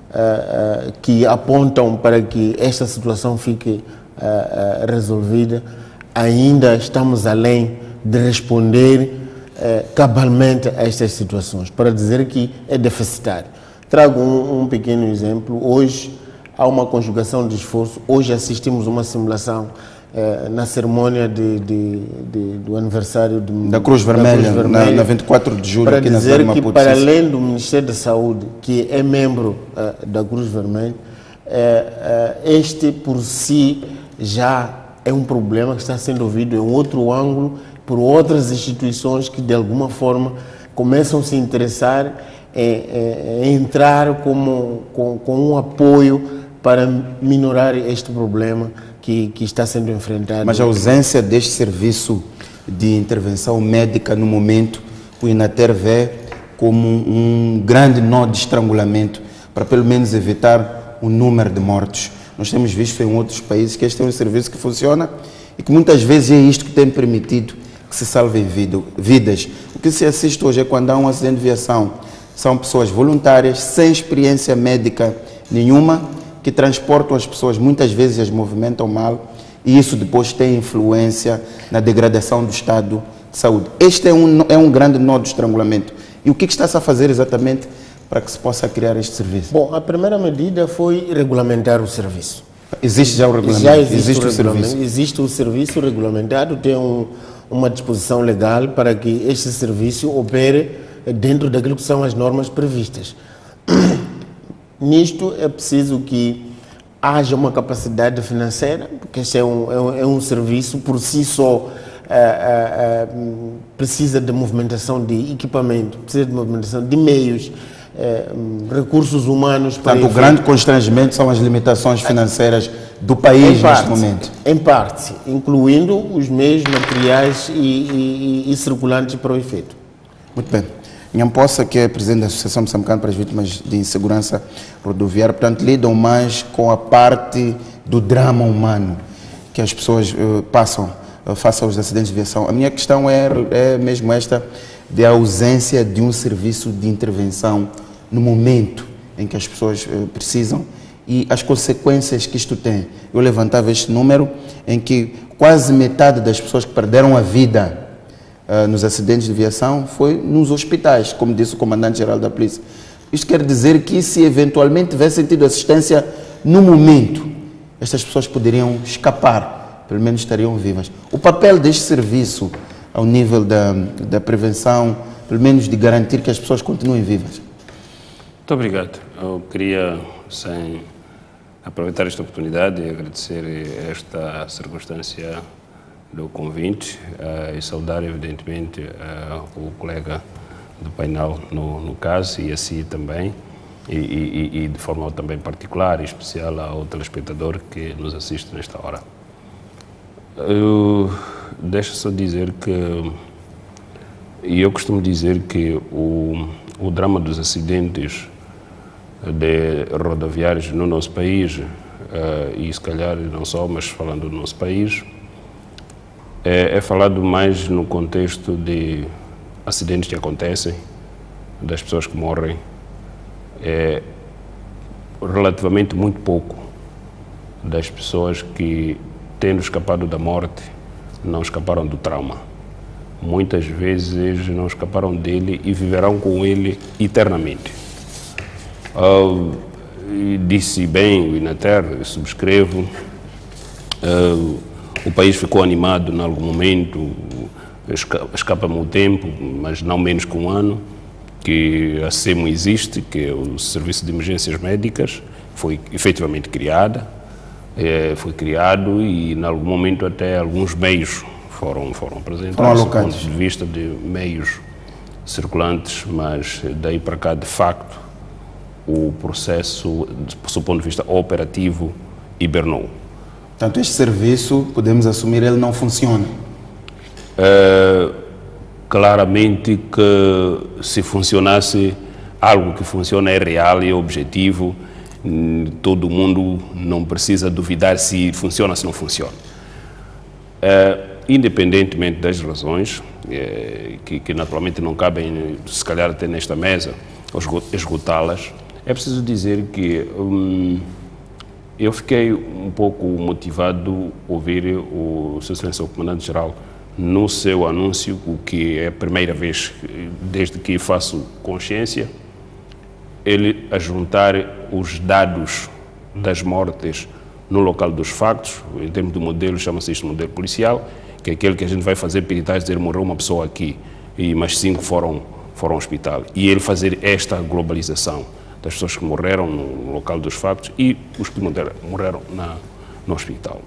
que apontam para que esta situação fique resolvida, ainda estamos além de responder cabalmente a estas situações, para dizer que é deficitário. Trago um pequeno exemplo. Hoje há uma conjugação de esforço. Hoje assistimos uma simulação na cerimônia do aniversário da Cruz Vermelha, na 24 de julho, para aqui na dizer Zona que, Maputo, para além do Ministério da Saúde, que é membro da Cruz Vermelha, este por si já é um problema que está sendo ouvido em outro ângulo por outras instituições que, de alguma forma, começam a se interessar em entrar com um apoio para minorar este problema que está sendo enfrentado. Mas a ausência deste serviço de intervenção médica no momento, o INATER vê como um grande nó de estrangulamento para pelo menos evitar o número de mortos. Nós temos visto em outros países que este é um serviço que funciona e que muitas vezes é isto que tem permitido que se salvem vidas. O que se assiste hoje é quando há um acidente de viação, são pessoas voluntárias, sem experiência médica nenhuma, que transportam as pessoas, muitas vezes as movimentam mal, e isso depois tem influência na degradação do estado de saúde. Este é um grande nó do estrangulamento. E o que está-se a fazer exatamente para que se possa criar este serviço? Bom, a primeira medida foi regulamentar o serviço. Existe já o regulamento? Já existe o serviço. Existe o serviço regulamentado, tem uma disposição legal para que este serviço opere dentro daquilo que são as normas previstas. Nisto é preciso que haja uma capacidade financeira, porque este é um serviço por si só, precisa de movimentação de equipamento, precisa de movimentação de meios, recursos humanos. Portanto, o grande constrangimento são as limitações financeiras do país neste momento. Em parte, incluindo os meios materiais e circulantes para o efeito. Muito bem. Nhampossa, que é presidente da Associação Moçambicana para as Vítimas de Insegurança Rodoviária, portanto, lidam mais com a parte do drama humano que as pessoas passam face aos acidentes de viação. A minha questão é mesmo esta, de ausência de um serviço de intervenção no momento em que as pessoas precisam e as consequências que isto tem. Eu levantava este número em que quase metade das pessoas que perderam a vida nos acidentes de viação foi nos hospitais, como disse o comandante-geral da polícia. Isto quer dizer que, se eventualmente tivessem tido assistência no momento, estas pessoas poderiam escapar, pelo menos estariam vivas. O papel deste serviço, ao nível da prevenção, pelo menos de garantir que as pessoas continuem vivas. Muito obrigado. Eu queria, sem aproveitar esta oportunidade e agradecer esta circunstância do convite e saudar, evidentemente, o colega do painel no caso e assim também, e de forma também particular e especial ao telespectador que nos assiste nesta hora. Deixa só dizer que, e eu costumo dizer que o drama dos acidentes de rodoviários no nosso país, e se calhar não só, mas falando do nosso país, é falado mais no contexto de acidentes que acontecem, das pessoas que morrem, relativamente muito pouco das pessoas que, tendo escapado da morte, não escaparam do trauma. Muitas vezes não escaparam dele e viverão com ele eternamente. Disse bem o Inater, eu subscrevo, o país ficou animado em algum momento, escapa-me o tempo, mas não menos que um ano, que a SEMO existe, que é o Serviço de Emergências Médicas, foi efetivamente criado e em algum momento até alguns meios foram apresentados, do ponto de vista de meios circulantes, mas daí para cá, de facto, o processo, do ponto de vista operativo, hibernou. Portanto, este serviço, podemos assumir, ele não funciona? Claramente que se funcionasse, algo que funciona é real e objetivo, todo mundo não precisa duvidar se funciona ou se não funciona. Independentemente das razões, que naturalmente não cabem, se calhar até nesta mesa, esgotá-las, é preciso dizer que eu fiquei um pouco motivado a ouvir o Sr. Excelência, o Comandante-Geral, no seu anúncio, o que é a primeira vez desde que faço consciência, ele a juntar os dados das mortes no local dos factos, em termos de modelo, chama-se isto modelo policial, que é aquele que a gente vai fazer peritagens, dizer morreu uma pessoa aqui e mais 5 foram ao hospital. E ele fazer esta globalização das pessoas que morreram no local dos factos e os que morreram no hospital.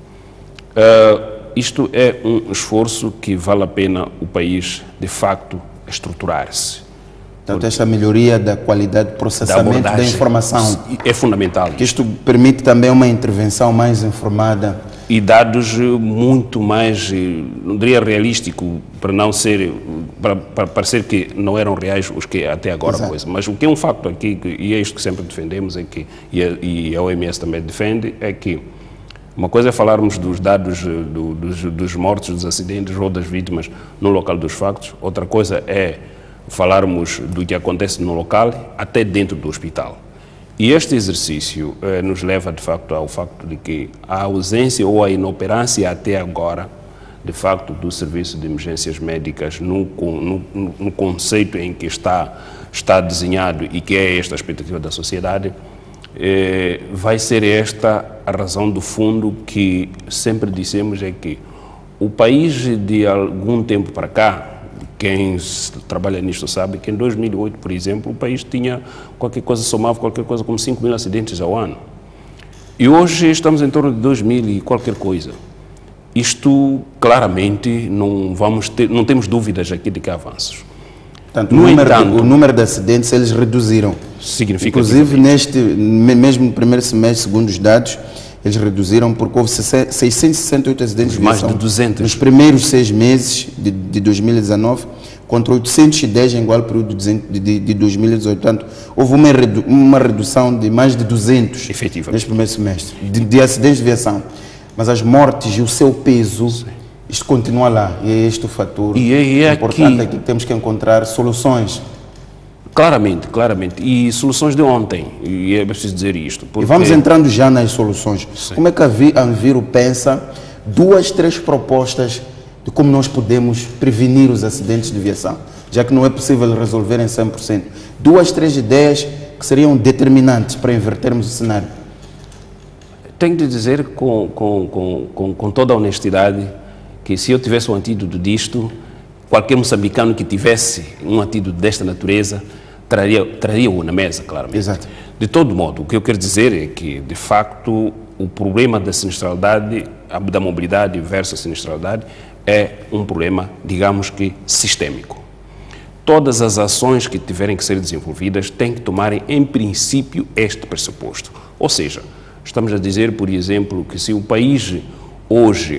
Isto é um esforço que vale a pena o país, de facto, estruturar-se. Portanto, esta melhoria da qualidade de processamento da informação é fundamental. Que isto permite também uma intervenção mais informada. E dados muito mais, não diria realístico, para não ser, para parecer que não eram reais os que até agora coisa. Mas o que é um facto aqui, e é isto que sempre defendemos, é que, e a OMS também defende, é que uma coisa é falarmos dos dados dos mortos, dos acidentes ou das vítimas no local dos factos, outra coisa é falarmos do que acontece no local até dentro do hospital. E este exercício nos leva, de facto, ao facto de que a ausência ou a inoperância até agora, de facto, do Serviço de Emergências Médicas no conceito em que está desenhado e que é esta a expectativa da sociedade, vai ser esta a razão do fundo que sempre dissemos, é que o país de algum tempo para cá, quem trabalha nisto sabe que em 2008, por exemplo, o país tinha somava qualquer coisa como 5 mil acidentes ao ano. E hoje estamos em torno de 2 mil e qualquer coisa. Isto, claramente, não temos dúvidas aqui de que há avanços. Portanto, o número de acidentes eles reduziram. Inclusive, mesmo no primeiro semestre, segundo os dados, eles reduziram porque houve 668 acidentes de viação. Mais de 200. Nos primeiros 6 meses de 2019, contra 810 em igual período de 2018. Portanto, houve uma redução de mais de 200 neste primeiro semestre de acidentes de viação. Mas as mortes e o seu peso, isto continua lá. E é este o fator importante aqui que temos que encontrar soluções. Claramente. E soluções de ontem, e é preciso dizer isto. E vamos entrando já nas soluções. Sim. Como é que a Anviro pensa 2, 3 propostas de como nós podemos prevenir os acidentes de viação, já que não é possível resolver em 100%. 2, 3 ideias que seriam determinantes para invertermos o cenário. Tenho de dizer com toda a honestidade que se eu tivesse um antídoto disto, qualquer moçambicano que tivesse um antídoto desta natureza traria-o na mesa, claramente. Exato. De todo modo, o que eu quero dizer é que, de facto, o problema da sinistralidade, da mobilidade versus a sinistralidade, é um problema, digamos que, sistémico. Todas as ações que tiverem que ser desenvolvidas têm que tomarem, em princípio, este pressuposto. Ou seja, estamos a dizer, por exemplo, que se o país hoje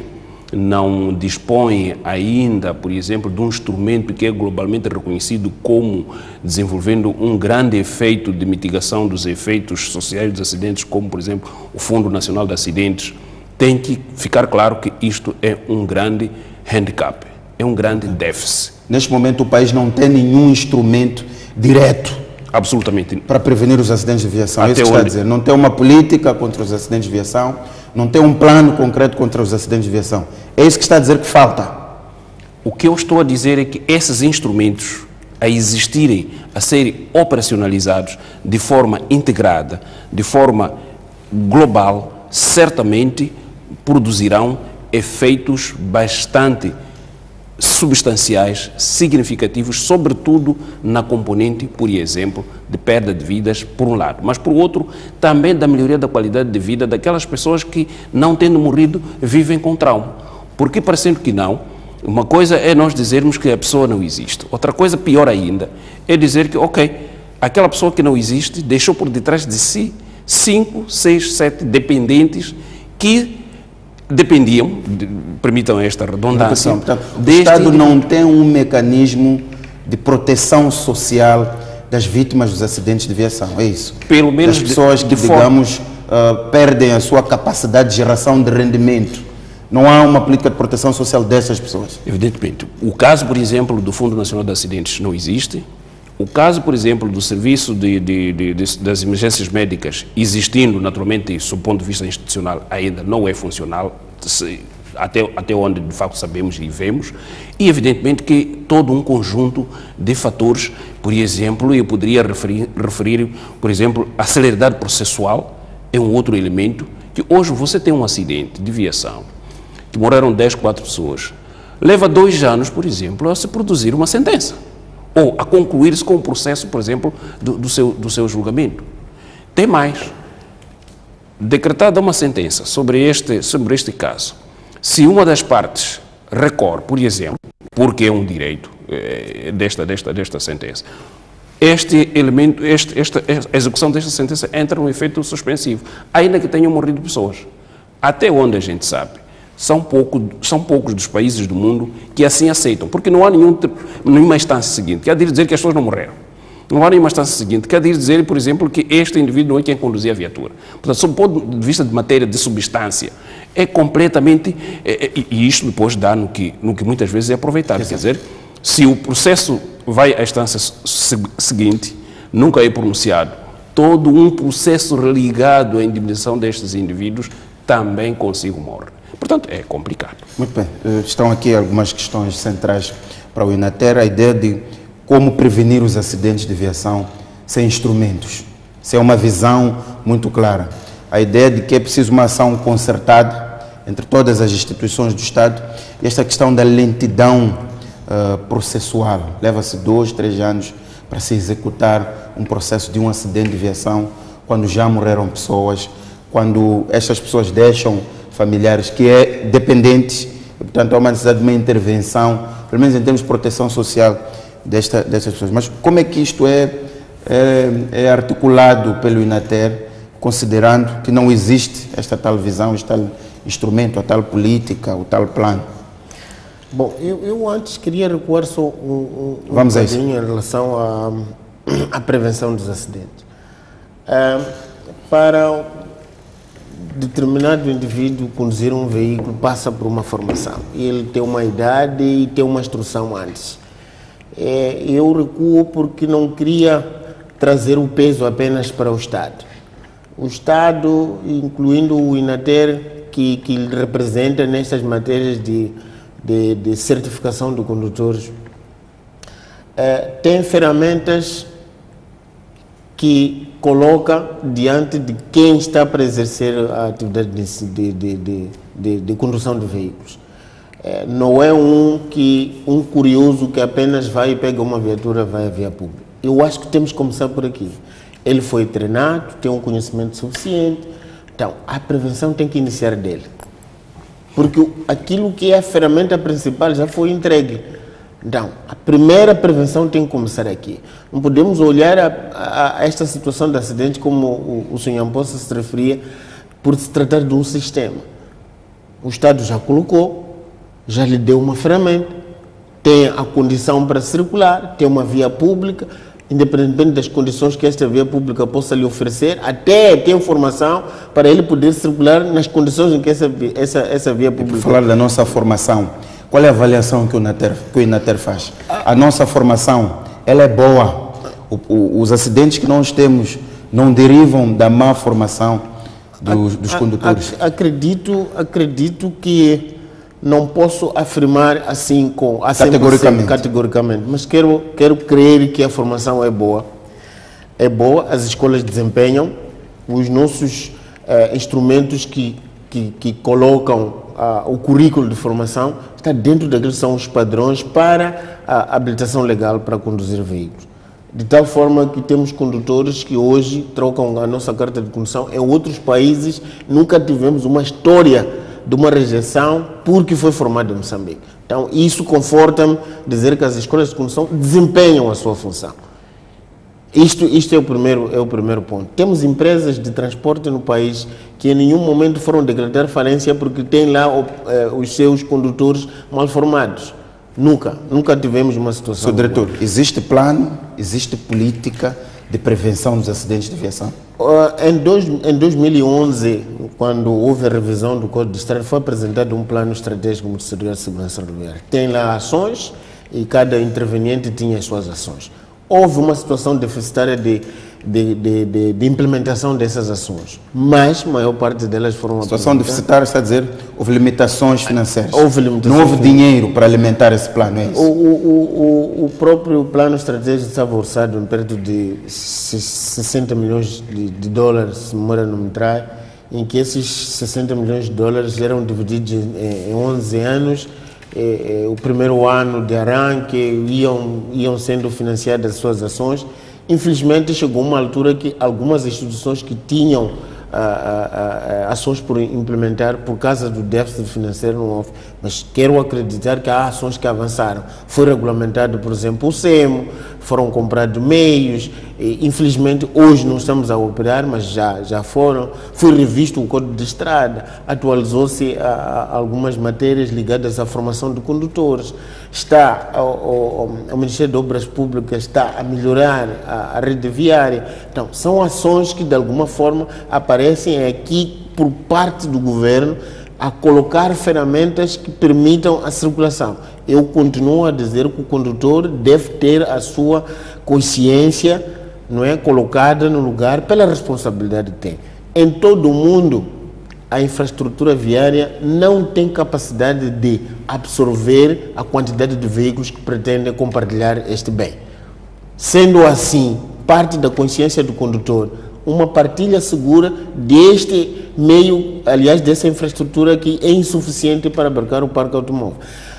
não dispõe ainda, por exemplo, de um instrumento que é globalmente reconhecido como desenvolvendo um grande efeito de mitigação dos efeitos sociais dos acidentes, como, por exemplo, o Fundo Nacional de Acidentes, tem que ficar claro que isto é um grande handicap, é um grande déficit. Neste momento o país não tem nenhum instrumento direto absolutamente para prevenir os acidentes de viação. É isso que está a dizer. Não tem uma política contra os acidentes de viação, não tem um plano concreto contra os acidentes de viação. É isso que está a dizer que falta. O que eu estou a dizer é que esses instrumentos, a existirem, a serem operacionalizados de forma integrada, de forma global, certamente produzirão efeitos bastante substanciais, significativos, sobretudo na componente, por exemplo, de perda de vidas, por um lado, mas por outro, também da melhoria da qualidade de vida daquelas pessoas que, não tendo morrido, vivem com trauma. Porque, parecendo que não, uma coisa é nós dizermos que a pessoa não existe, outra coisa, pior ainda, é dizer que, ok, aquela pessoa que não existe deixou por detrás de si 5, 6, 7 dependentes que dependiam, permitam esta redundância. Portanto, o Estado não tem um mecanismo de proteção social das vítimas dos acidentes de viação, é isso? Pelo menos das pessoas que, digamos, perdem a sua capacidade de geração de rendimento. Não há uma política de proteção social dessas pessoas. Evidentemente. O caso, por exemplo, do Fundo Nacional de Acidentes não existe. O caso, por exemplo, do Serviço das Emergências Médicas, existindo, naturalmente, sob o ponto de vista institucional, ainda não é funcional, até onde, de facto, sabemos e vemos. E, evidentemente, que todo um conjunto de fatores, por exemplo, eu poderia referir, por exemplo, a celeridade processual é um outro elemento, que hoje você tem um acidente de viação, que morreram 10, 4 pessoas, leva 2 anos, por exemplo, a se produzir uma sentença, ou a concluir-se com o processo, por exemplo, do seu julgamento. Tem mais. Decretada uma sentença sobre este caso, se uma das partes recorre, por exemplo, porque é um direito desta sentença, a execução desta sentença entra no efeito suspensivo, ainda que tenham morrido pessoas. Até onde a gente sabe, são poucos dos países do mundo que assim aceitam, porque não há nenhuma instância seguinte, quer dizer que as pessoas não morreram. Não há nenhuma instância seguinte, quer dizer, por exemplo, que este indivíduo não é quem conduzia a viatura. Portanto, sob o ponto de vista de matéria, de substância, é completamente... E isto depois dá no que muitas vezes é aproveitado. Quer dizer, se o processo vai à instância seguinte, nunca é pronunciado, todo um processo ligado à indemnização destes indivíduos também consigo morre. Portanto, é complicado. Muito bem. Estão aqui algumas questões centrais para o INATER. A ideia de como prevenir os acidentes de viação sem instrumentos. Isso é uma visão muito clara. A ideia de que é preciso uma ação concertada entre todas as instituições do Estado. E esta questão da lentidão processual. Leva-se 2, 3 anos para se executar um processo de um acidente de viação, quando já morreram pessoas, quando estas pessoas deixam familiares que é dependentes, e, portanto há uma necessidade de uma intervenção, pelo menos em termos de proteção social destas pessoas. Mas como é que isto é articulado pelo INATER, considerando que não existe esta tal visão, este tal instrumento, a tal política, o tal plano? Bom, eu antes queria recuar só um Vamos a isso. em relação à prevenção dos acidentes. Para determinado indivíduo conduzir um veículo passa por uma formação. Ele tem uma idade e tem uma instrução antes. Eu recuo porque não queria trazer o peso apenas para o Estado. O Estado, incluindo o INATER, que representa nestas matérias de certificação de condutores, tem ferramentas que coloca diante de quem está para exercer a atividade de condução de veículos. Não é um curioso que apenas vai e pega uma viatura, vai à via pública. Eu acho que temos que começar por aqui. Ele foi treinado, tem um conhecimento suficiente, então a prevenção tem que iniciar dele. Porque aquilo que é a ferramenta principal já foi entregue. Então, a primeira prevenção tem que começar aqui. Não podemos olhar a esta situação de acidente como o Sr. Ampossa se referia, por se tratar de um sistema. O Estado já colocou, já lhe deu uma ferramenta, tem a condição para circular, tem uma via pública, independentemente das condições que esta via pública possa lhe oferecer, até tem formação para ele poder circular nas condições em que essa via pública... Falar da nossa formação, qual é a avaliação que o INATER faz? A nossa formação, ela é boa. Os acidentes que nós temos não derivam da má formação dos condutores? Acredito que não posso afirmar assim categoricamente, mas quero crer que a formação é boa. É boa, as escolas desempenham, os nossos instrumentos que colocam o currículo de formação está dentro daqueles que são os padrões para a habilitação legal para conduzir veículos. De tal forma que temos condutores que hoje trocam a nossa carta de condução. Em outros países nunca tivemos uma história de uma rejeição porque foi formado em Moçambique. Então isso conforta-me dizer que as escolas de condução desempenham a sua função. Isto é o primeiro ponto. Temos empresas de transporte no país que em nenhum momento foram decretar falência porque têm lá os seus condutores mal formados. Nunca tivemos uma situação. Sr. Diretor, existe plano, existe política de prevenção dos acidentes de aviação? Em 2011, quando houve a revisão do Código de Estrada, foi apresentado um plano estratégico do Ministério da Segurança Rodoviária. Tem lá ações e cada interveniente tinha as suas ações. Houve uma situação deficitária de implementação dessas ações, mas a maior parte delas foram... Situação deficitária está a dizer houve limitações financeiras. Não houve dinheiro para alimentar esse plano, é isso? O próprio plano estratégico estava orçado em perto de 60 milhões de dólares, se memória não me trai, em que esses 60 milhões de dólares eram divididos em 11 anos. O primeiro ano de arranque iam sendo financiadas as suas ações. Infelizmente chegou uma altura que algumas instituições que tinham ações por implementar por causa do déficit financeiro não houve, mas quero acreditar que há ações que avançaram. Foi regulamentado, por exemplo, o SEMO, foram comprados meios, infelizmente hoje não estamos a operar, mas já foram. Foi revisto o Código de Estrada, atualizou-se algumas matérias ligadas à formação de condutores. O Ministério de Obras Públicas está a melhorar a rede viária. Então, são ações que de alguma forma aparecem aqui por parte do governo a colocar ferramentas que permitam a circulação. Eu continuo a dizer que o condutor deve ter a sua consciência, não é, colocada no lugar pela responsabilidade que tem. Em todo o mundo, a infraestrutura viária não tem capacidade de absorver a quantidade de veículos que pretendem compartilhar este bem. Sendo assim, parte da consciência do condutor, uma partilha segura deste meio, aliás, dessa infraestrutura que é insuficiente para abarcar o parque automóvel.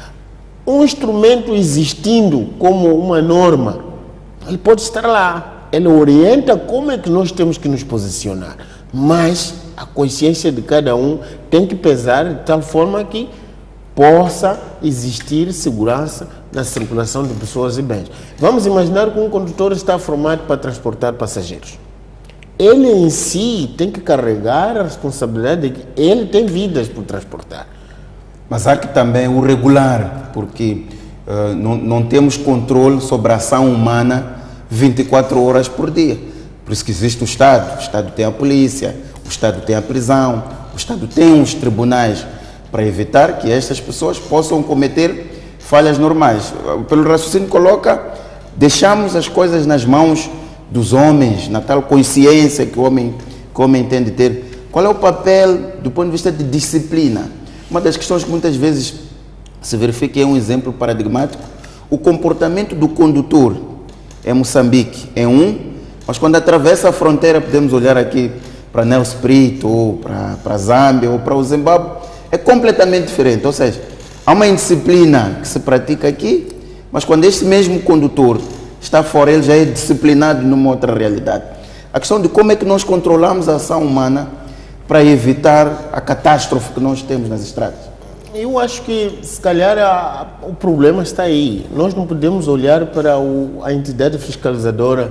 Um instrumento existindo como uma norma, ele pode estar lá, ele orienta como é que nós temos que nos posicionar, mas a consciência de cada um tem que pesar de tal forma que possa existir segurança na circulação de pessoas e bens. Vamos imaginar que um condutor está formado para transportar passageiros. Ele em si tem que carregar a responsabilidade de que ele tem vidas por transportar. Mas há que também o regular, porque não temos controle sobre a ação humana 24 horas por dia. Por isso que existe o Estado tem a polícia, o Estado tem a prisão, o Estado tem os tribunais para evitar que estas pessoas possam cometer falhas normais. Pelo raciocínio coloca, deixamos as coisas nas mãos dos homens, na tal consciência que o homem tem de ter. Qual é o papel do ponto de vista de disciplina? Uma das questões que muitas vezes se verifica é um exemplo paradigmático. O comportamento do condutor em Moçambique é mas quando atravessa a fronteira, podemos olhar aqui para Nelson Brito, ou para Zâmbia, ou para o Zimbábue, é completamente diferente. Ou seja, há uma indisciplina que se pratica aqui, mas quando este mesmo condutor está fora, ele já é disciplinado numa outra realidade. A questão de como é que nós controlamos a ação humana para evitar a catástrofe que nós temos nas estradas. Eu acho que, se calhar, o problema está aí. Nós não podemos olhar para a entidade fiscalizadora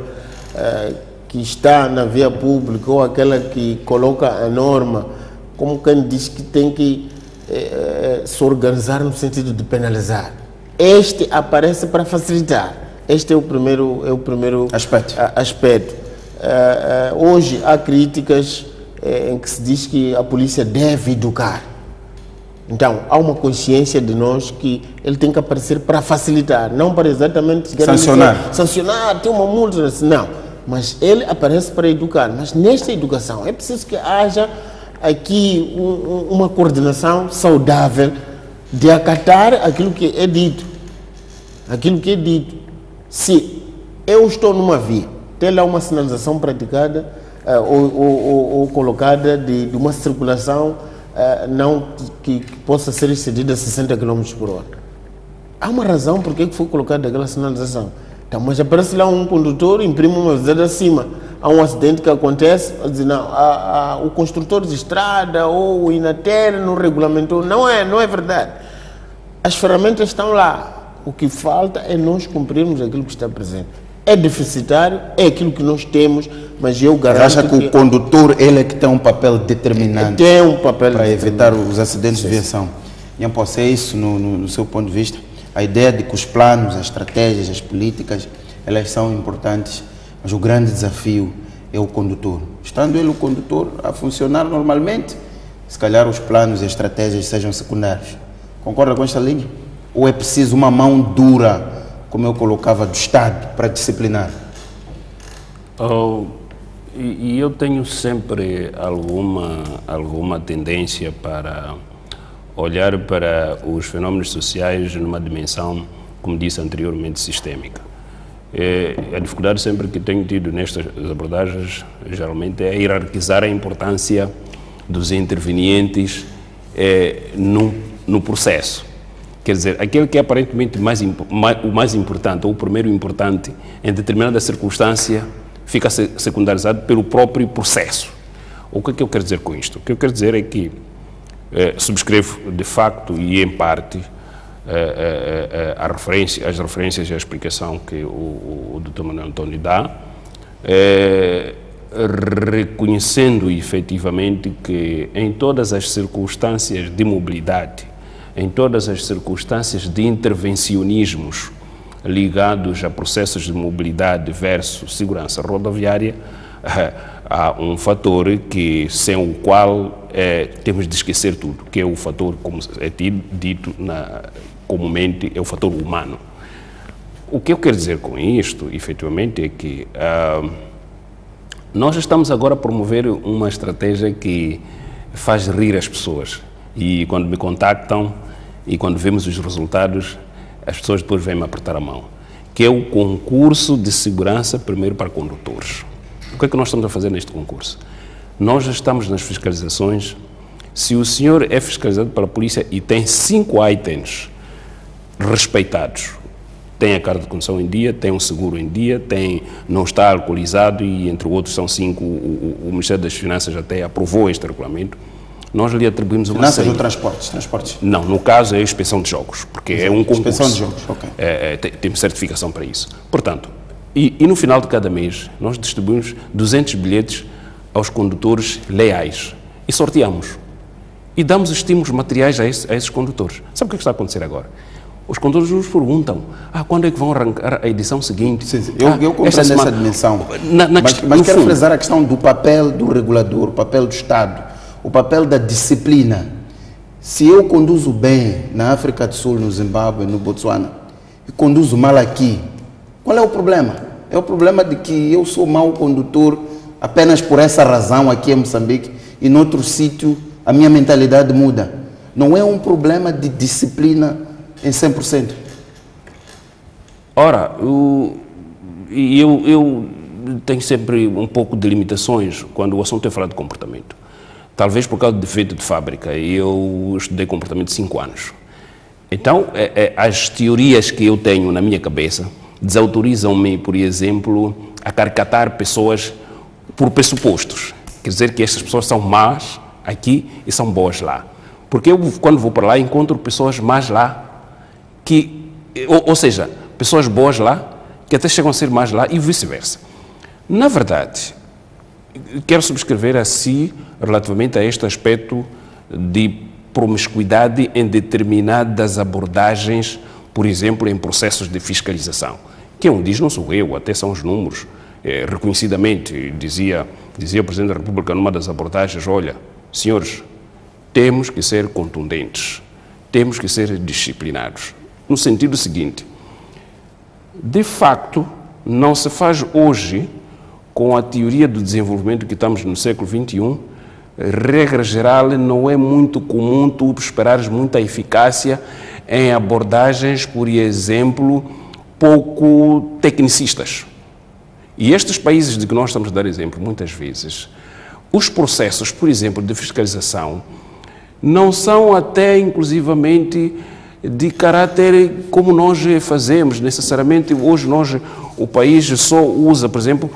que está na via pública ou aquela que coloca a norma, como quem diz que tem que se organizar no sentido de penalizar. Este aparece para facilitar. Este é o primeiro aspecto. Hoje há críticas em que se diz que a polícia deve educar. Então, há uma consciência de nós que ele tem que aparecer para facilitar, não para exatamente sancionar, ter uma multa, não. Mas ele aparece para educar. Mas nesta educação é preciso que haja aqui uma coordenação saudável de acatar aquilo que é dito. Aquilo que é dito. Se eu estou numa via, tem lá uma sinalização praticada ou colocada de uma circulação não que possa ser excedida a 60 km por hora. Há uma razão porque foi colocada aquela sinalização. Então, mas aparece lá um condutor, imprime uma visada acima. Há um acidente que acontece, diz, não, o construtor de estrada ou o Inater não regulamentou. Não é verdade. As ferramentas estão lá. O que falta é nós cumprirmos aquilo que está presente. É deficitário, é aquilo que nós temos, mas eu garanto acha que o condutor ele é que tem um papel determinante para evitar os acidentes de viação. E posso é isso no seu ponto de vista? A ideia de que os planos, as estratégias, as políticas, elas são importantes, mas o grande desafio é o condutor. Estando ele o condutor a funcionar normalmente, se calhar os planos e as estratégias sejam secundários. Concorda com esta linha? Ou é preciso uma mão dura, como eu colocava, do Estado para disciplinar? E eu tenho sempre alguma tendência para olhar para os fenómenos sociais numa dimensão, como disse anteriormente, sistêmica. A dificuldade sempre que tenho tido nestas abordagens, geralmente, é hierarquizar a importância dos intervenientes no processo. Quer dizer, aquele que é aparentemente o mais importante, ou o primeiro importante, em determinada circunstância, fica secundarizado pelo próprio processo. O que é que eu quero dizer com isto? O que eu quero dizer é que subscrevo de facto e em parte as referências e a explicação que o Dr. Manuel António dá, reconhecendo efetivamente que em todas as circunstâncias de mobilidade, em todas as circunstâncias de intervencionismos ligados a processos de mobilidade versus segurança rodoviária, há um fator sem o qual temos de esquecer tudo, que é o fator, como é dito comumente, é o fator humano. O que eu quero dizer com isto, efetivamente, é que nós estamos agora a promover uma estratégia que faz rir as pessoas. E quando me contactam e quando vemos os resultados, as pessoas depois vêm me apertar a mão, que é o concurso de segurança primeiro para condutores. O que é que nós estamos a fazer neste concurso? Nós já estamos nas fiscalizações. Se o senhor é fiscalizado pela polícia e tem 5 itens respeitados, tem a carta de condução em dia, tem um seguro em dia, não está alcoolizado e, entre outros, são 5, o Ministério das Finanças até aprovou este regulamento, nós lhe atribuímos uma Finanças ou transportes? Não, no caso é a inspeção de jogos, porque é um concurso. Inspeção de jogos, ok. Temos certificação para isso. Portanto, e no final de cada mês, nós distribuímos 200 bilhetes aos condutores leais e sorteamos. E damos estímulos materiais a esses condutores. Sabe o que está a acontecer agora? Os condutores nos perguntam, quando é que vão arrancar a edição seguinte? Sim. Eu compreendo essa dimensão, mas quero frisar a questão do papel do regulador, o papel do Estado, o papel da disciplina. Se eu conduzo bem na África do Sul, no Zimbábue, no Botsuana, e conduzo mal aqui, qual é o problema? É o problema de que eu sou mau condutor apenas por essa razão aqui em Moçambique e noutro sítio a minha mentalidade muda. Não é um problema de disciplina em 100%. Ora, eu tenho sempre um pouco de limitações quando o assunto é falar de comportamento. Talvez por causa de defeito de fábrica. Eu estudei comportamento 5 anos. Então, as teorias que eu tenho na minha cabeça desautorizam-me, por exemplo, a caricatar pessoas por pressupostos. Quer dizer que estas pessoas são más aqui e são boas lá. Porque eu, quando vou para lá, encontro pessoas más lá, ou seja, pessoas boas lá, que até chegam a ser más lá e vice-versa. Na verdade, quero subscrever relativamente a este aspecto de promiscuidade em determinadas abordagens, por exemplo, em processos de fiscalização. Quem diz não sou eu, até são os números. Reconhecidamente, dizia o Presidente da República numa das abordagens, olha, senhores, temos que ser contundentes, temos que ser disciplinados. No sentido seguinte, de facto, não se faz hoje, com a teoria do desenvolvimento que estamos no século XXI, regra geral, não é muito comum tu esperares muita eficácia em abordagens, por exemplo, pouco tecnicistas. E estes países de que nós estamos a dar exemplo, muitas vezes, os processos, por exemplo, de fiscalização, não são até, inclusivamente, de caráter como nós fazemos. Necessariamente, hoje, o país só usa, por exemplo,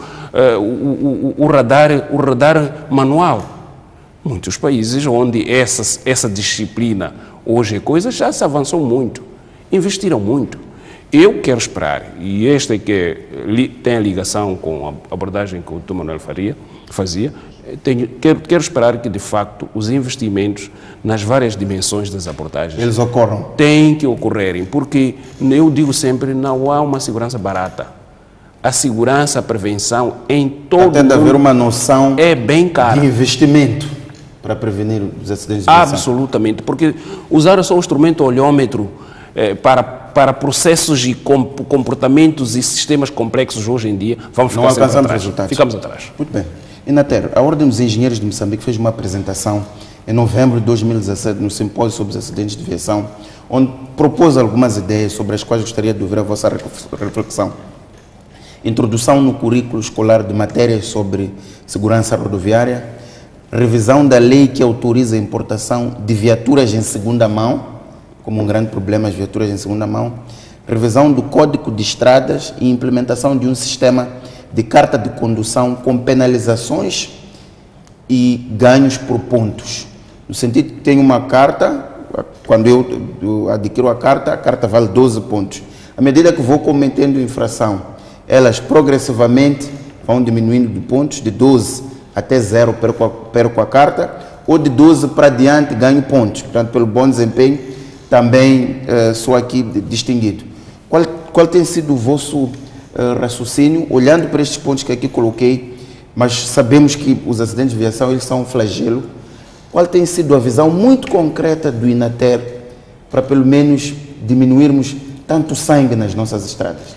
o radar manual. Muitos países onde essa disciplina hoje é coisa, já se avançou muito, investiram muito. Eu quero esperar, e esta é que tem a ligação com a abordagem que o Dr. Manuel fazia, quero esperar que, de facto, os investimentos nas várias dimensões das abordagens eles ocorram. Têm que ocorrerem, porque eu digo sempre, não há uma segurança barata. A segurança, a prevenção em todo Tem de haver uma noção é bem cara. De investimento para prevenir os acidentes de viação. Absolutamente, porque usar só o instrumento olhômetro para processos e comportamentos e sistemas complexos hoje em dia, vamos ficar sempre atrás. Resultados. Ficamos atrás. Muito bem. Inater, a Ordem dos Engenheiros de Moçambique fez uma apresentação em novembro de 2017 no simpósio sobre os acidentes de viação, onde propôs algumas ideias sobre as quais gostaria de ouvir a vossa reflexão. Introdução no currículo escolar de matérias sobre segurança rodoviária, revisão da lei que autoriza a importação de viaturas em segunda mão, como um grande problema as viaturas em segunda mão, revisão do Código de Estradas e implementação de um sistema de carta de condução com penalizações e ganhos por pontos. No sentido que tem uma carta, quando eu adquiro a carta vale 12 pontos. À medida que vou cometendo infração, elas progressivamente vão diminuindo de pontos, de 12 até 0 perco a carta, ou de 12 para diante ganho pontos. Portanto, pelo bom desempenho, também sou aqui distinguido. Qual tem sido o vosso raciocínio, olhando para estes pontos que aqui coloquei, mas sabemos que os acidentes de viação eles são um flagelo. Qual tem sido a visão muito concreta do Inater para pelo menos diminuirmos tanto sangue nas nossas estradas?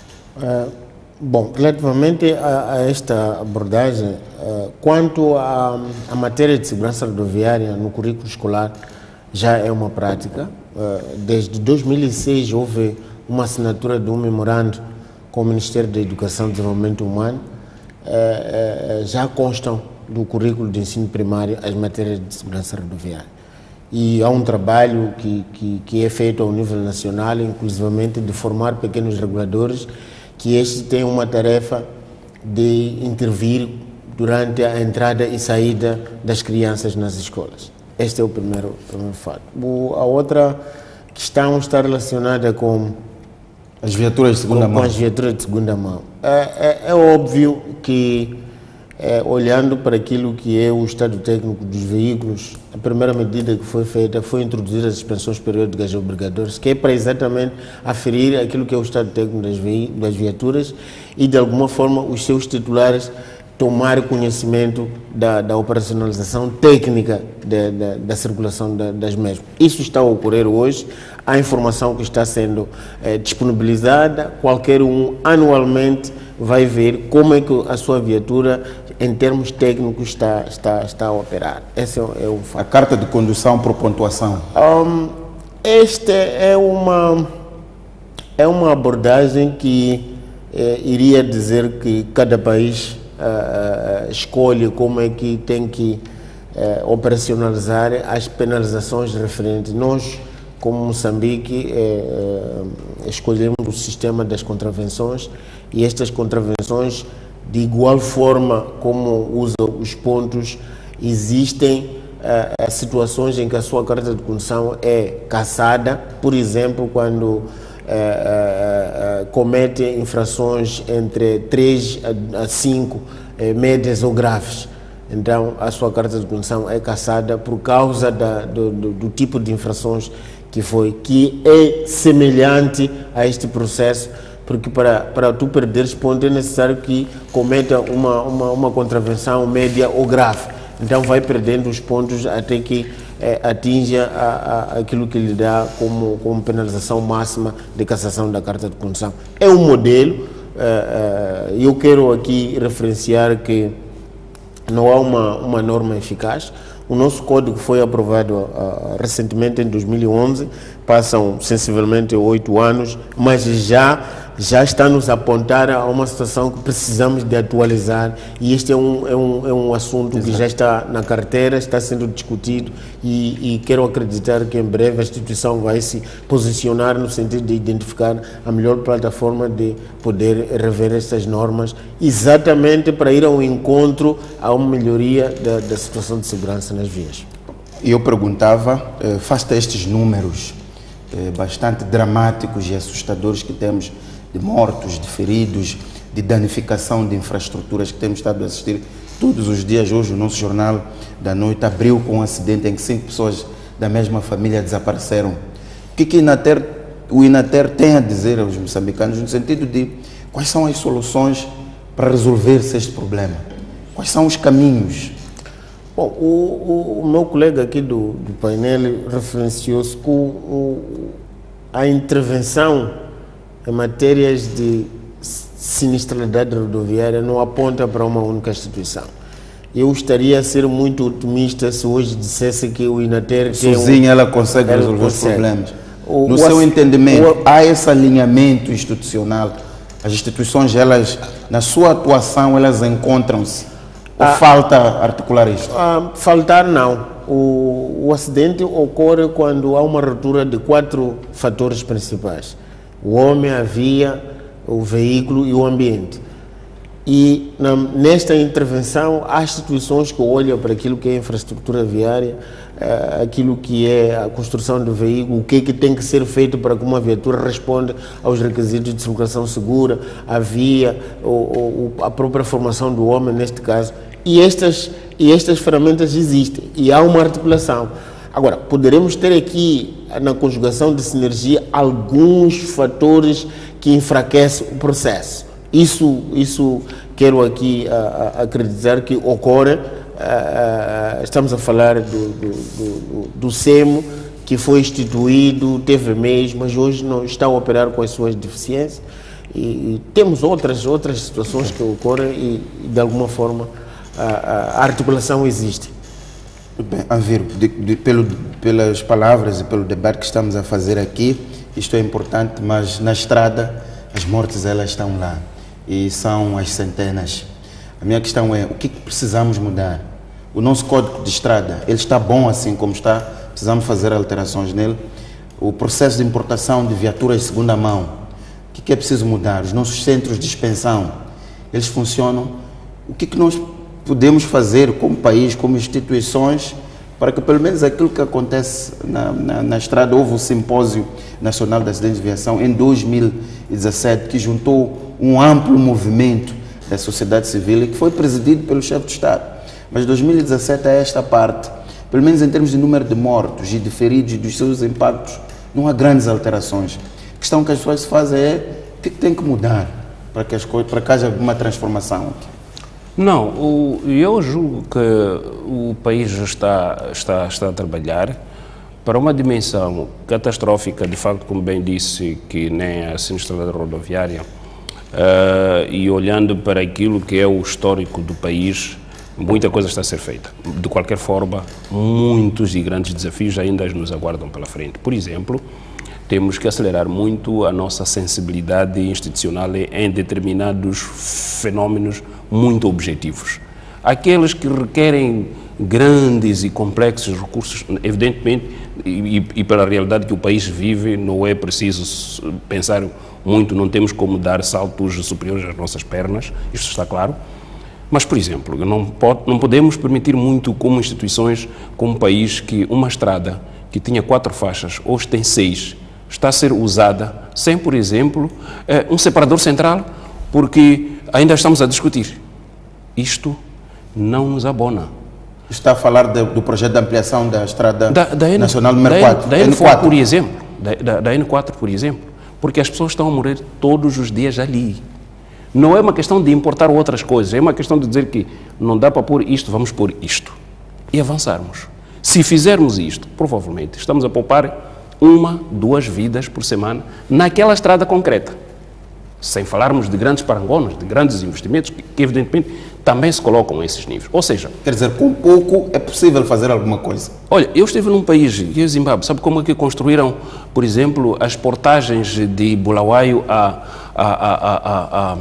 Bom, relativamente a esta abordagem, quanto à matéria de segurança rodoviária no currículo escolar, já é uma prática. Desde 2006 houve uma assinatura de um memorando com o Ministério da Educação e Desenvolvimento Humano. Já constam do currículo de ensino primário as matérias de segurança rodoviária. E há um trabalho que é feito ao nível nacional, inclusivamente de formar pequenos reguladores, que estes têm uma tarefa de intervir durante a entrada e saída das crianças nas escolas. Este é o primeiro fato. A outra questão está relacionada com as viaturas de segunda mão. Com as viaturas de segunda mão. É óbvio que, olhando para aquilo que é o estado técnico dos veículos, a primeira medida que foi feita foi introduzir a suspensão superior de gás obrigatórios, que é para exatamente aferir aquilo que é o estado técnico das viaturas e, de alguma forma, os seus titulares tomar conhecimento da operacionalização técnica da circulação das mesmas. Isso está a ocorrer hoje, a informação que está sendo disponibilizada, qualquer um anualmente vai ver como é que a sua viatura, em termos técnicos, está a operar. Esse é o fato. A carta de condução por pontuação? Esta é uma abordagem que iria dizer que cada país escolhe como é que tem que operacionalizar as penalizações referentes. Nós, como Moçambique, escolhemos o sistema das contravenções e estas contravenções, de igual forma como usam os pontos, existem situações em que a sua carta de condução é cassada, por exemplo, quando comete infrações entre 3 a 5 médias ou graves. então a sua carta de condução é cassada por causa do tipo de infrações que é semelhante a este processo, porque para tu perderes ponto é necessário que cometa uma contravenção média ou grave. Então vai perdendo os pontos até que atinja aquilo que lhe dá como penalização máxima de cassação da carta de condução. É um modelo, eu quero aqui referenciar que não há uma norma eficaz. O nosso código foi aprovado recentemente, em 2011, passam sensivelmente 8 anos, mas já está nos a apontar a uma situação que precisamos de atualizar, e este é um assunto que já está na carteira, está sendo discutido, e quero acreditar que em breve a instituição vai se posicionar no sentido de identificar a melhor plataforma de poder rever estas normas, exatamente para ir ao encontro a uma melhoria da situação de segurança nas vias. Eu perguntava, face a estes números bastante dramáticos e assustadores que temos de mortos, de feridos, de danificação de infraestruturas que temos estado a assistir todos os dias. Hoje o nosso Jornal da Noite abriu com um acidente em que 5 pessoas da mesma família desapareceram. O que o INATER tem a dizer aos moçambicanos no sentido de quais são as soluções para resolver-se este problema? Quais são os caminhos? Bom, o meu colega aqui do painel referenciou-se com a intervenção em matérias de sinistralidade rodoviária não aponta para uma única instituição. Eu estaria a ser muito otimista se hoje dissesse que o INATER sozinha ela consegue resolver os problemas. No seu entendimento, há esse alinhamento institucional? As instituições, elas, na sua atuação, elas encontram-se? Ou falta articular isto? Faltar não. O acidente ocorre quando há uma ruptura de 4 fatores principais: o homem, a via, o veículo e o ambiente. E nesta intervenção há instituições que olham para aquilo que é a infraestrutura viária, aquilo que é a construção do veículo, o que tem que ser feito para que uma viatura responda aos requisitos de circulação segura, a via, a própria formação do homem neste caso. E estas ferramentas existem e há uma articulação. Agora, poderemos ter aqui, na conjugação de sinergia, alguns fatores que enfraquecem o processo. Isso quero aqui acreditar que ocorre. Estamos a falar do SEMO, que foi instituído, teve mês, mas hoje não está a operar com as suas deficiências. E temos outras situações que ocorrem e de alguma forma, a articulação existe. Bem, Anviro, pelas palavras e pelo debate que estamos a fazer aqui, isto é importante, mas na estrada as mortes elas estão lá e são as centenas. A minha questão é, o que precisamos mudar? O nosso código de estrada, ele está bom assim como está, precisamos fazer alterações nele. O processo de importação de viaturas de segunda mão, o que é preciso mudar? Os nossos centros de expensão, eles funcionam? O que nós podemos fazer como país, como instituições, para que pelo menos aquilo que acontece na estrada? Houve o Simpósio Nacional de Acidentes de Viação em 2017, que juntou um amplo movimento da sociedade civil e que foi presidido pelo chefe de Estado. Mas de 2017 a esta parte, pelo menos em termos de número de mortos e de feridos e dos seus impactos, não há grandes alterações. A questão que as pessoas se fazem é o que tem que mudar para que haja alguma transformação aqui? Não, eu julgo que o país está a trabalhar para uma dimensão catastrófica, de facto, como bem disse, que nem a sinistralidade rodoviária, e olhando para aquilo que é o histórico do país, muita coisa está a ser feita. De qualquer forma, muitos e grandes desafios ainda nos aguardam pela frente. Por exemplo, temos que acelerar muito a nossa sensibilidade institucional em determinados fenómenos muito objetivos. Aqueles que requerem grandes e complexos recursos, evidentemente, e pela realidade que o país vive, não é preciso pensar muito, não temos como dar saltos superiores às nossas pernas, isto está claro. Mas, por exemplo, não podemos permitir muito como instituições, como país, que uma estrada que tinha 4 faixas, hoje tem 6, está a ser usada sem, por exemplo, um separador central, porque ainda estamos a discutir. Isto não nos abona. Está a falar do projeto de ampliação da Estrada Nacional número 4. Da N4, por exemplo. Da N4, por exemplo. Porque as pessoas estão a morrer todos os dias ali. Não é uma questão de importar outras coisas, é uma questão de dizer que não dá para pôr isto, vamos pôr isto. E avançarmos. Se fizermos isto, provavelmente, estamos a poupar 1, 2 vidas por semana naquela estrada concreta. Sem falarmos de grandes parangonas, de grandes investimentos, que evidentemente também se colocam a esses níveis. Ou seja... Quer dizer, com pouco é possível fazer alguma coisa. Olha, eu estive num país, que é o Zimbábue, sabe como é que construíram, por exemplo, as portagens de Bulawayo a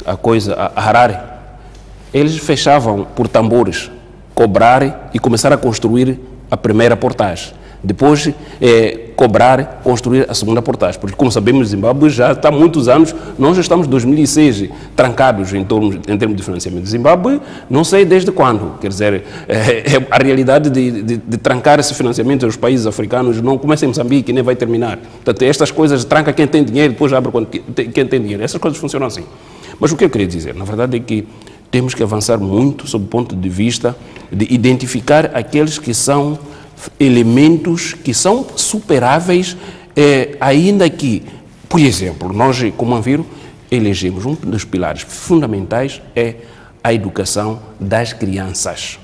Harare? Eles fechavam por tambores, cobrar e começar a construir a primeira portagem. Depois, cobrar, construir a segunda portagem. Porque, como sabemos, o Zimbábue já está há muitos anos, nós já estamos em 2006 trancados em termos de financiamento. O Zimbábue, não sei desde quando. Quer dizer, a realidade de trancar esse financiamento aos países africanos não começa em Moçambique e nem vai terminar. Portanto, estas coisas tranca quem tem dinheiro, depois abre quem tem dinheiro. Essas coisas funcionam assim. Mas o que eu queria dizer, na verdade, é que temos que avançar muito sob o ponto de vista de identificar aqueles que são elementos que são superáveis, ainda que, por exemplo, nós, como Anviro, elegemos um dos pilares fundamentais é a educação das crianças.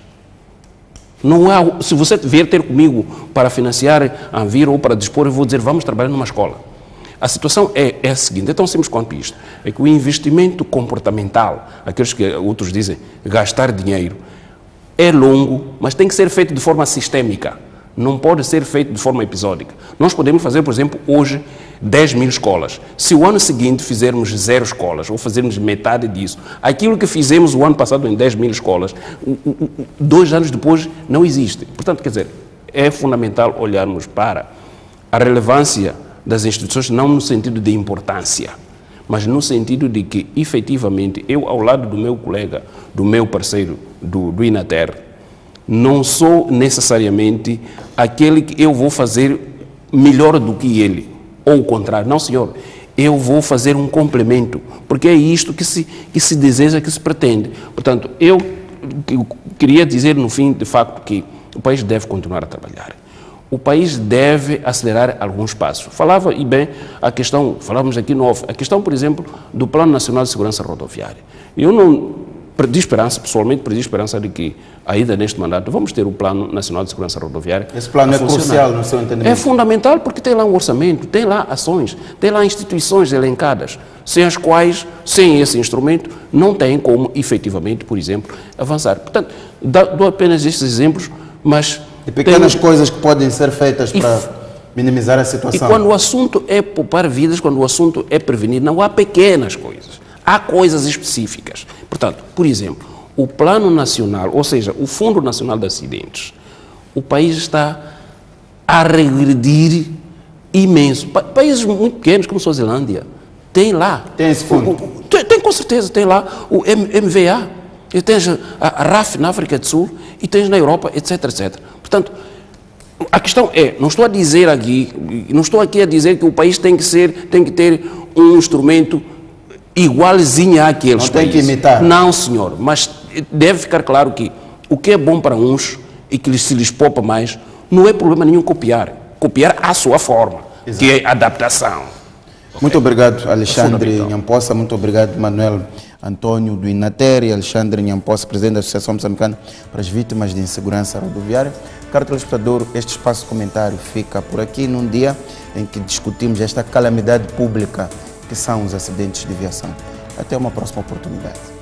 Não há, se você vier ter comigo para financiar a Anviro ou para dispor, eu vou dizer, vamos trabalhar numa escola. A situação é a seguinte, é tão simples quanto isto, é que o investimento comportamental, aqueles que outros dizem gastar dinheiro, é longo, mas tem que ser feito de forma sistêmica. Não pode ser feito de forma episódica. Nós podemos fazer, por exemplo, hoje 10 mil escolas. Se o ano seguinte fizermos 0 escolas, ou fazermos metade disso, aquilo que fizemos o ano passado em 10 mil escolas, 2 anos depois não existe. Portanto, quer dizer, é fundamental olharmos para a relevância das instituições, não no sentido de importância, mas no sentido de que, efetivamente, eu, ao lado do meu colega, do meu parceiro, do Inater, não sou necessariamente aquele que eu vou fazer melhor do que ele, ou o contrário. Não, senhor, eu vou fazer um complemento, porque é isto que se deseja, que se pretende. Portanto, eu queria dizer, no fim, de facto, que o país deve continuar a trabalhar. O país deve acelerar alguns passos. Falava, e bem, falávamos aqui no off, a questão, por exemplo, do Plano Nacional de Segurança Rodoviária. Eu não perdi esperança, pessoalmente perdi esperança de que, ainda neste mandato, vamos ter o Plano Nacional de Segurança Rodoviária. Esse plano é crucial no seu entendimento? É fundamental porque tem lá um orçamento, tem lá ações, tem lá instituições elencadas, sem as quais, sem esse instrumento, não tem como, efetivamente, por exemplo, avançar. Portanto, dou apenas estes exemplos, mas... De pequenas coisas que podem ser feitas para minimizar a situação. E quando o assunto é poupar vidas, quando o assunto é prevenir, não há pequenas coisas, há coisas específicas. Portanto, por exemplo, o Plano Nacional, ou seja, o Fundo Nacional de Acidentes, o país está a regredir imenso. Países muito pequenos, como a Suazilândia, tem lá. Tem esse fundo? Tem com certeza, tem lá o MVA, e tens a RAF na África do Sul, e tens na Europa, etc, etc. Portanto, a questão é, não estou aqui a dizer que o país tem que ter um instrumento igualzinho àqueles países. Não tem que imitar. Não, senhor, mas deve ficar claro que o que é bom para uns e que se lhes poupa mais, não é problema nenhum copiar. Copiar à sua forma, exato, que é adaptação. Muito obrigado, Alexandre Nhampossa. Muito obrigado, Manuel Antônio do Inater e Alexandre Nhampossa, presidente da Associação Moçambicana para as Vítimas de Insegurança Rodoviária. Caro telespectador, este espaço de comentário fica por aqui num dia em que discutimos esta calamidade pública que são os acidentes de viação. Até uma próxima oportunidade.